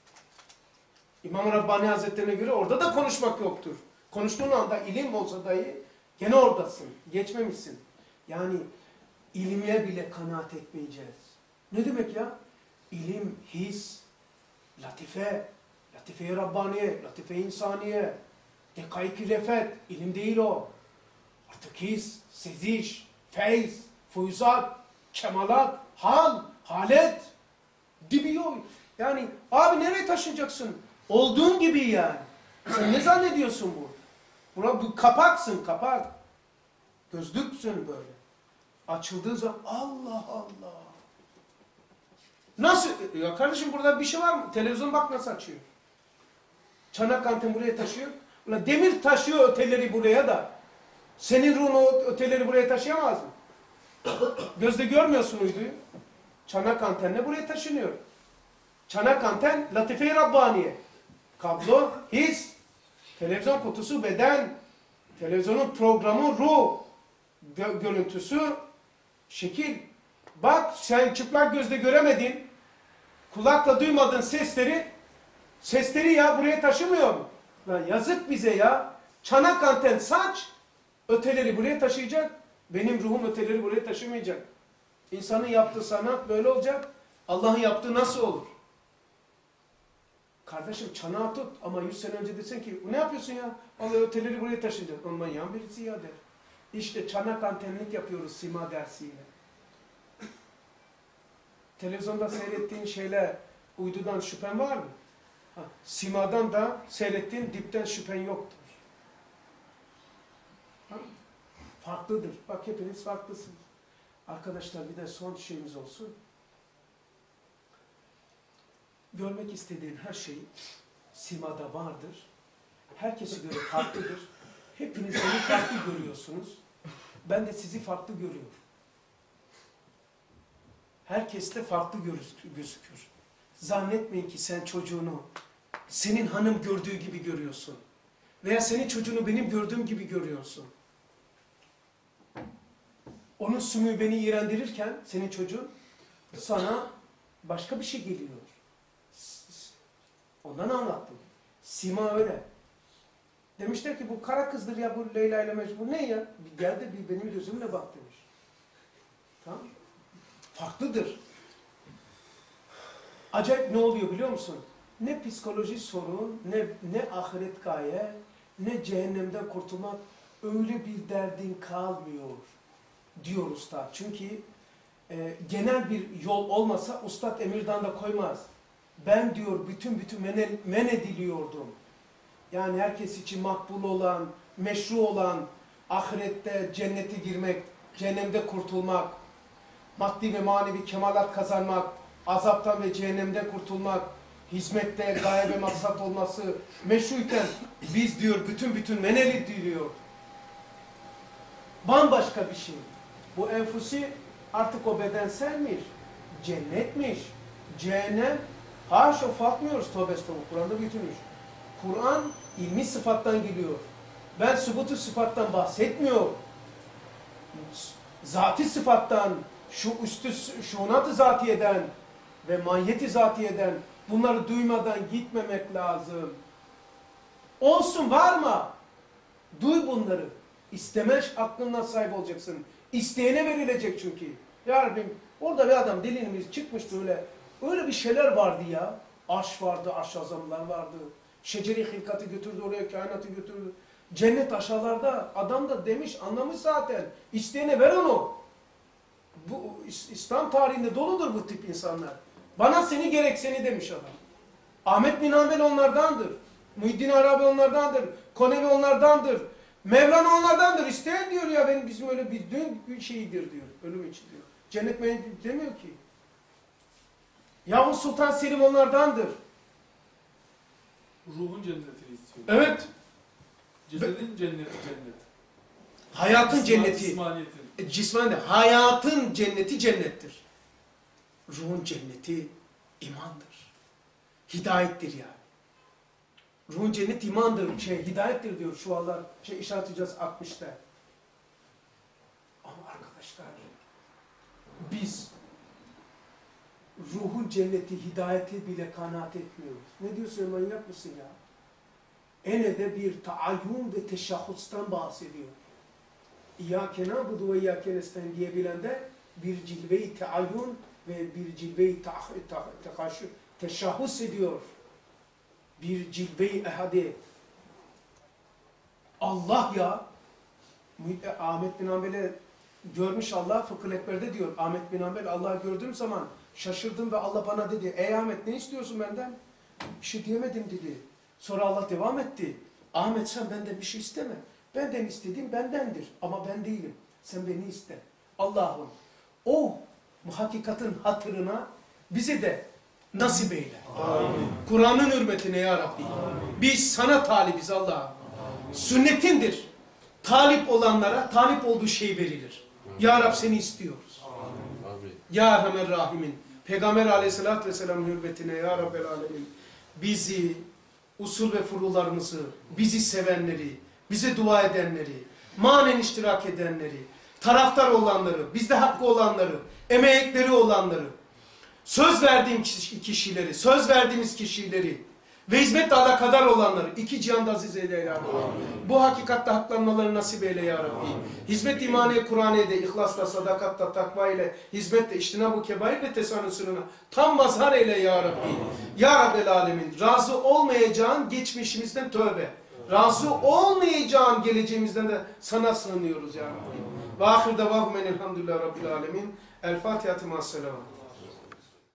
İmam Rabbani Hazretleri'ne göre orada da konuşmak yoktur. Konuştuğun anda ilim olsa dahi gene oradasın. Geçmemişsin. Yani ilime bile kanaat etmeyeceğiz. Ne demek ya? İlim, his, latife, latife-i Rabbaniye, latife-i insaniye, dekaik-i refet, ilim değil o. Artık his, seziş, feyz, fuyuzat, kemalat, hal, halet, dibi yok. Yani abi nereye taşınacaksın? Olduğun gibi yani. Sen ne zannediyorsun bu? Buna bu kapaksın, kapak. Gözlüksün böyle. Açıldığı zaman Allah Allah. Nasıl? Ya kardeşim burada bir şey var mı? Televizyon bak nasıl açıyor. Çanak anten buraya taşıyor. Ulan demir taşıyor öteleri buraya da. Senin ruhun o öteleri buraya taşıyamaz mı? Gözde görmüyorsun uyduyu. Çanak antenle buraya taşınıyor. Çanak anten latife-i Rabbaniye. Kablo, his. Televizyon kutusu beden. Televizyonun programı ruh. Gö görüntüsü şekil. Bak sen çıplak gözle göremedin. Kulakla duymadın sesleri. Sesleri ya buraya taşımıyor mu? Lan yazık bize ya. Çanak anten saç. Öteleri buraya taşıyacak. Benim ruhum öteleri buraya taşımayacak. İnsanın yaptığı sanat böyle olacak. Allah'ın yaptığı nasıl olur? Kardeşim çanağı tut ama yüz sene önce desin ki ne yapıyorsun ya? Allah öteleri buraya taşıyacak. Ondan yan birisi ya der. İşte çanak antenlik yapıyoruz sima dersiyle. Televizyonda seyrettiğin şeyler uydudan şüphen var mı? Ha, simadan da seyrettiğin dipten şüphen yoktur. Ha, farklıdır. Bak hepiniz farklısınız. Arkadaşlar bir de son şeyimiz olsun. Görmek istediğin her şey simada vardır. Herkese göre farklıdır. Hepiniz beni farklı görüyorsunuz. Ben de sizi farklı görüyorum. Herkes de farklı gözükür. Zannetmeyin ki sen çocuğunu senin hanım gördüğü gibi görüyorsun. Veya senin çocuğunu benim gördüğüm gibi görüyorsun. Onun sümüğü beni iğrendirirken senin çocuğun sana başka bir şey geliyor. Ondan anlattım. Sima öyle. Demişler ki bu kara kızdır ya, bu Leyla ile Mecnun ne ya? Bir gel de bir benim gözümle bak demiş. Tamam. Farklıdır. Acayip ne oluyor biliyor musun? Ne psikoloji sorun, ne, ne ahiret gaye, ne cehennemden kurtulmak, öyle bir derdin kalmıyor diyor usta. Çünkü e, genel bir yol olmasa Ustad Emirdan da koymaz. Ben diyor bütün bütün men, men ediliyordum. Yani herkes için makbul olan, meşru olan, ahirette cennete girmek, cehennemde kurtulmak, maddi ve manevi kemalat kazanmak, azaptan ve cehennemden kurtulmak, hizmette gaye ve maksat olması meşruyken biz diyor bütün bütün men ediliyor. Bambaşka bir şey. Bu enfusi artık o bedenselmiş, cennetmiş, cehennem. Haşa fatmıyoruz tövbe estağfurullah. Kur'an'da bütünmüş. Kur'an ilmi sıfattan geliyor. Ben sübutu sıfattan bahsetmiyor. Zati sıfattan, şu üstü şunat-ı zatiyeden ve mahiyeti zatiyeden bunları duymadan gitmemek lazım. Olsun var mı? Duy bunları. İstemez aklına sahip olacaksın. İsteyene verilecek çünkü. Ya Rabbim orada bir adam dilimiz çıkmıştı öyle. Öyle bir şeyler vardı ya. Aş vardı, aş azamlar vardı. Şeceri hilkatı götürdü oraya, kainatı götürdü. Cennet aşağılarda. Adam da demiş, anlamış zaten. İsteyene ver onu. Bu İslam tarihinde doludur bu tip insanlar. Bana seni gerek seni demiş adam. Ahmet bin Hanbel onlardandır. Muhyiddin Arabi onlardandır. Konevi onlardandır. Mevlana onlardandır. İsteyen diyor ya benim bizim öyle bir dün şeyidir diyor. Ölüm için diyor. Cennet benim demiyor ki. Yavuz Sultan Selim onlardandır. Ruhun cennetini istiyor. Evet. Cesedin cenneti cennet. Hayatın İsmail, cenneti. İsmailiyetin. E, cismani. Hayatın cenneti cennettir. Ruhun cenneti imandır. Hidayettir yani. Ruhun cenneti imandır, şey, hidayettir diyor şu anlar. Şey, İşaret Hücresi altmışta. Ama arkadaşlar biz ruhun cenneti, hidayeti bile kanaat etmiyoruz. Ne diyorsun, manyak mısın ya? Ene de bir taayyun ve teşahhustan bahsediyor. İyyâke nâbudu ve iyyâke nestaîn diyebilen de bir cilve-i taayyun ve bir cilve-i teşahhus ediyor. Bir cilve-i ehadi. Allah ya, Ahmet bin Hanbel'e görmüş Allah, Fıkıh-ı Ekber'de diyor. Ahmet bin Hanbel Allah'ı gördüğüm zaman şaşırdım ve Allah bana dedi, ey Ahmet ne istiyorsun benden? Bir şey diyemedim dedi. Sonra Allah devam etti. Ahmet sen benden bir şey isteme. Benden istediğim bendendir ama ben değilim. Sen beni iste. Allah'ım o hakikatin hatırına bizi de nasip eyle. Kur'an'ın hürmetine ya Rabbi. Amin. Biz sana talibiz Allah'ım. Sünnetindir. Talip olanlara talip olduğu şey verilir. Amin. Ya Rab seni istiyoruz. Amin. Ya Erhamer Rahimin. Peygamber aleyhissalatü vesselam hürmetine ya Rabbel alemin. Bizi, usul ve furularımızı, bizi sevenleri, bize dua edenleri, manen iştirak edenleri, taraftar olanları, bizde hakkı olanları, emekleri olanları, söz verdiğim kişileri, söz verdiğimiz kişileri ve hizmetle alakadar olanları iki cihanda aziz eyle ya Rabbi. Bu hakikatte haklanmaları nasip eyle ya Rabbi. Hizmet imaniye Kur'an'e ihlasla, sadakatta, takva ile, hizmetle, iştina bu kebair ve tesanü sırrına tam mazhar eyle ya Rabbi. Ya Rabbel alemin. Razı olmayacağın geçmişimizden tövbe. Razı olmayacağın geleceğimizden de sana sığınıyoruz ya Rabbi. Ve ahir davahum enelhamdülillah Rabbil alemin. El Fatiha-tı ma'as-selavat.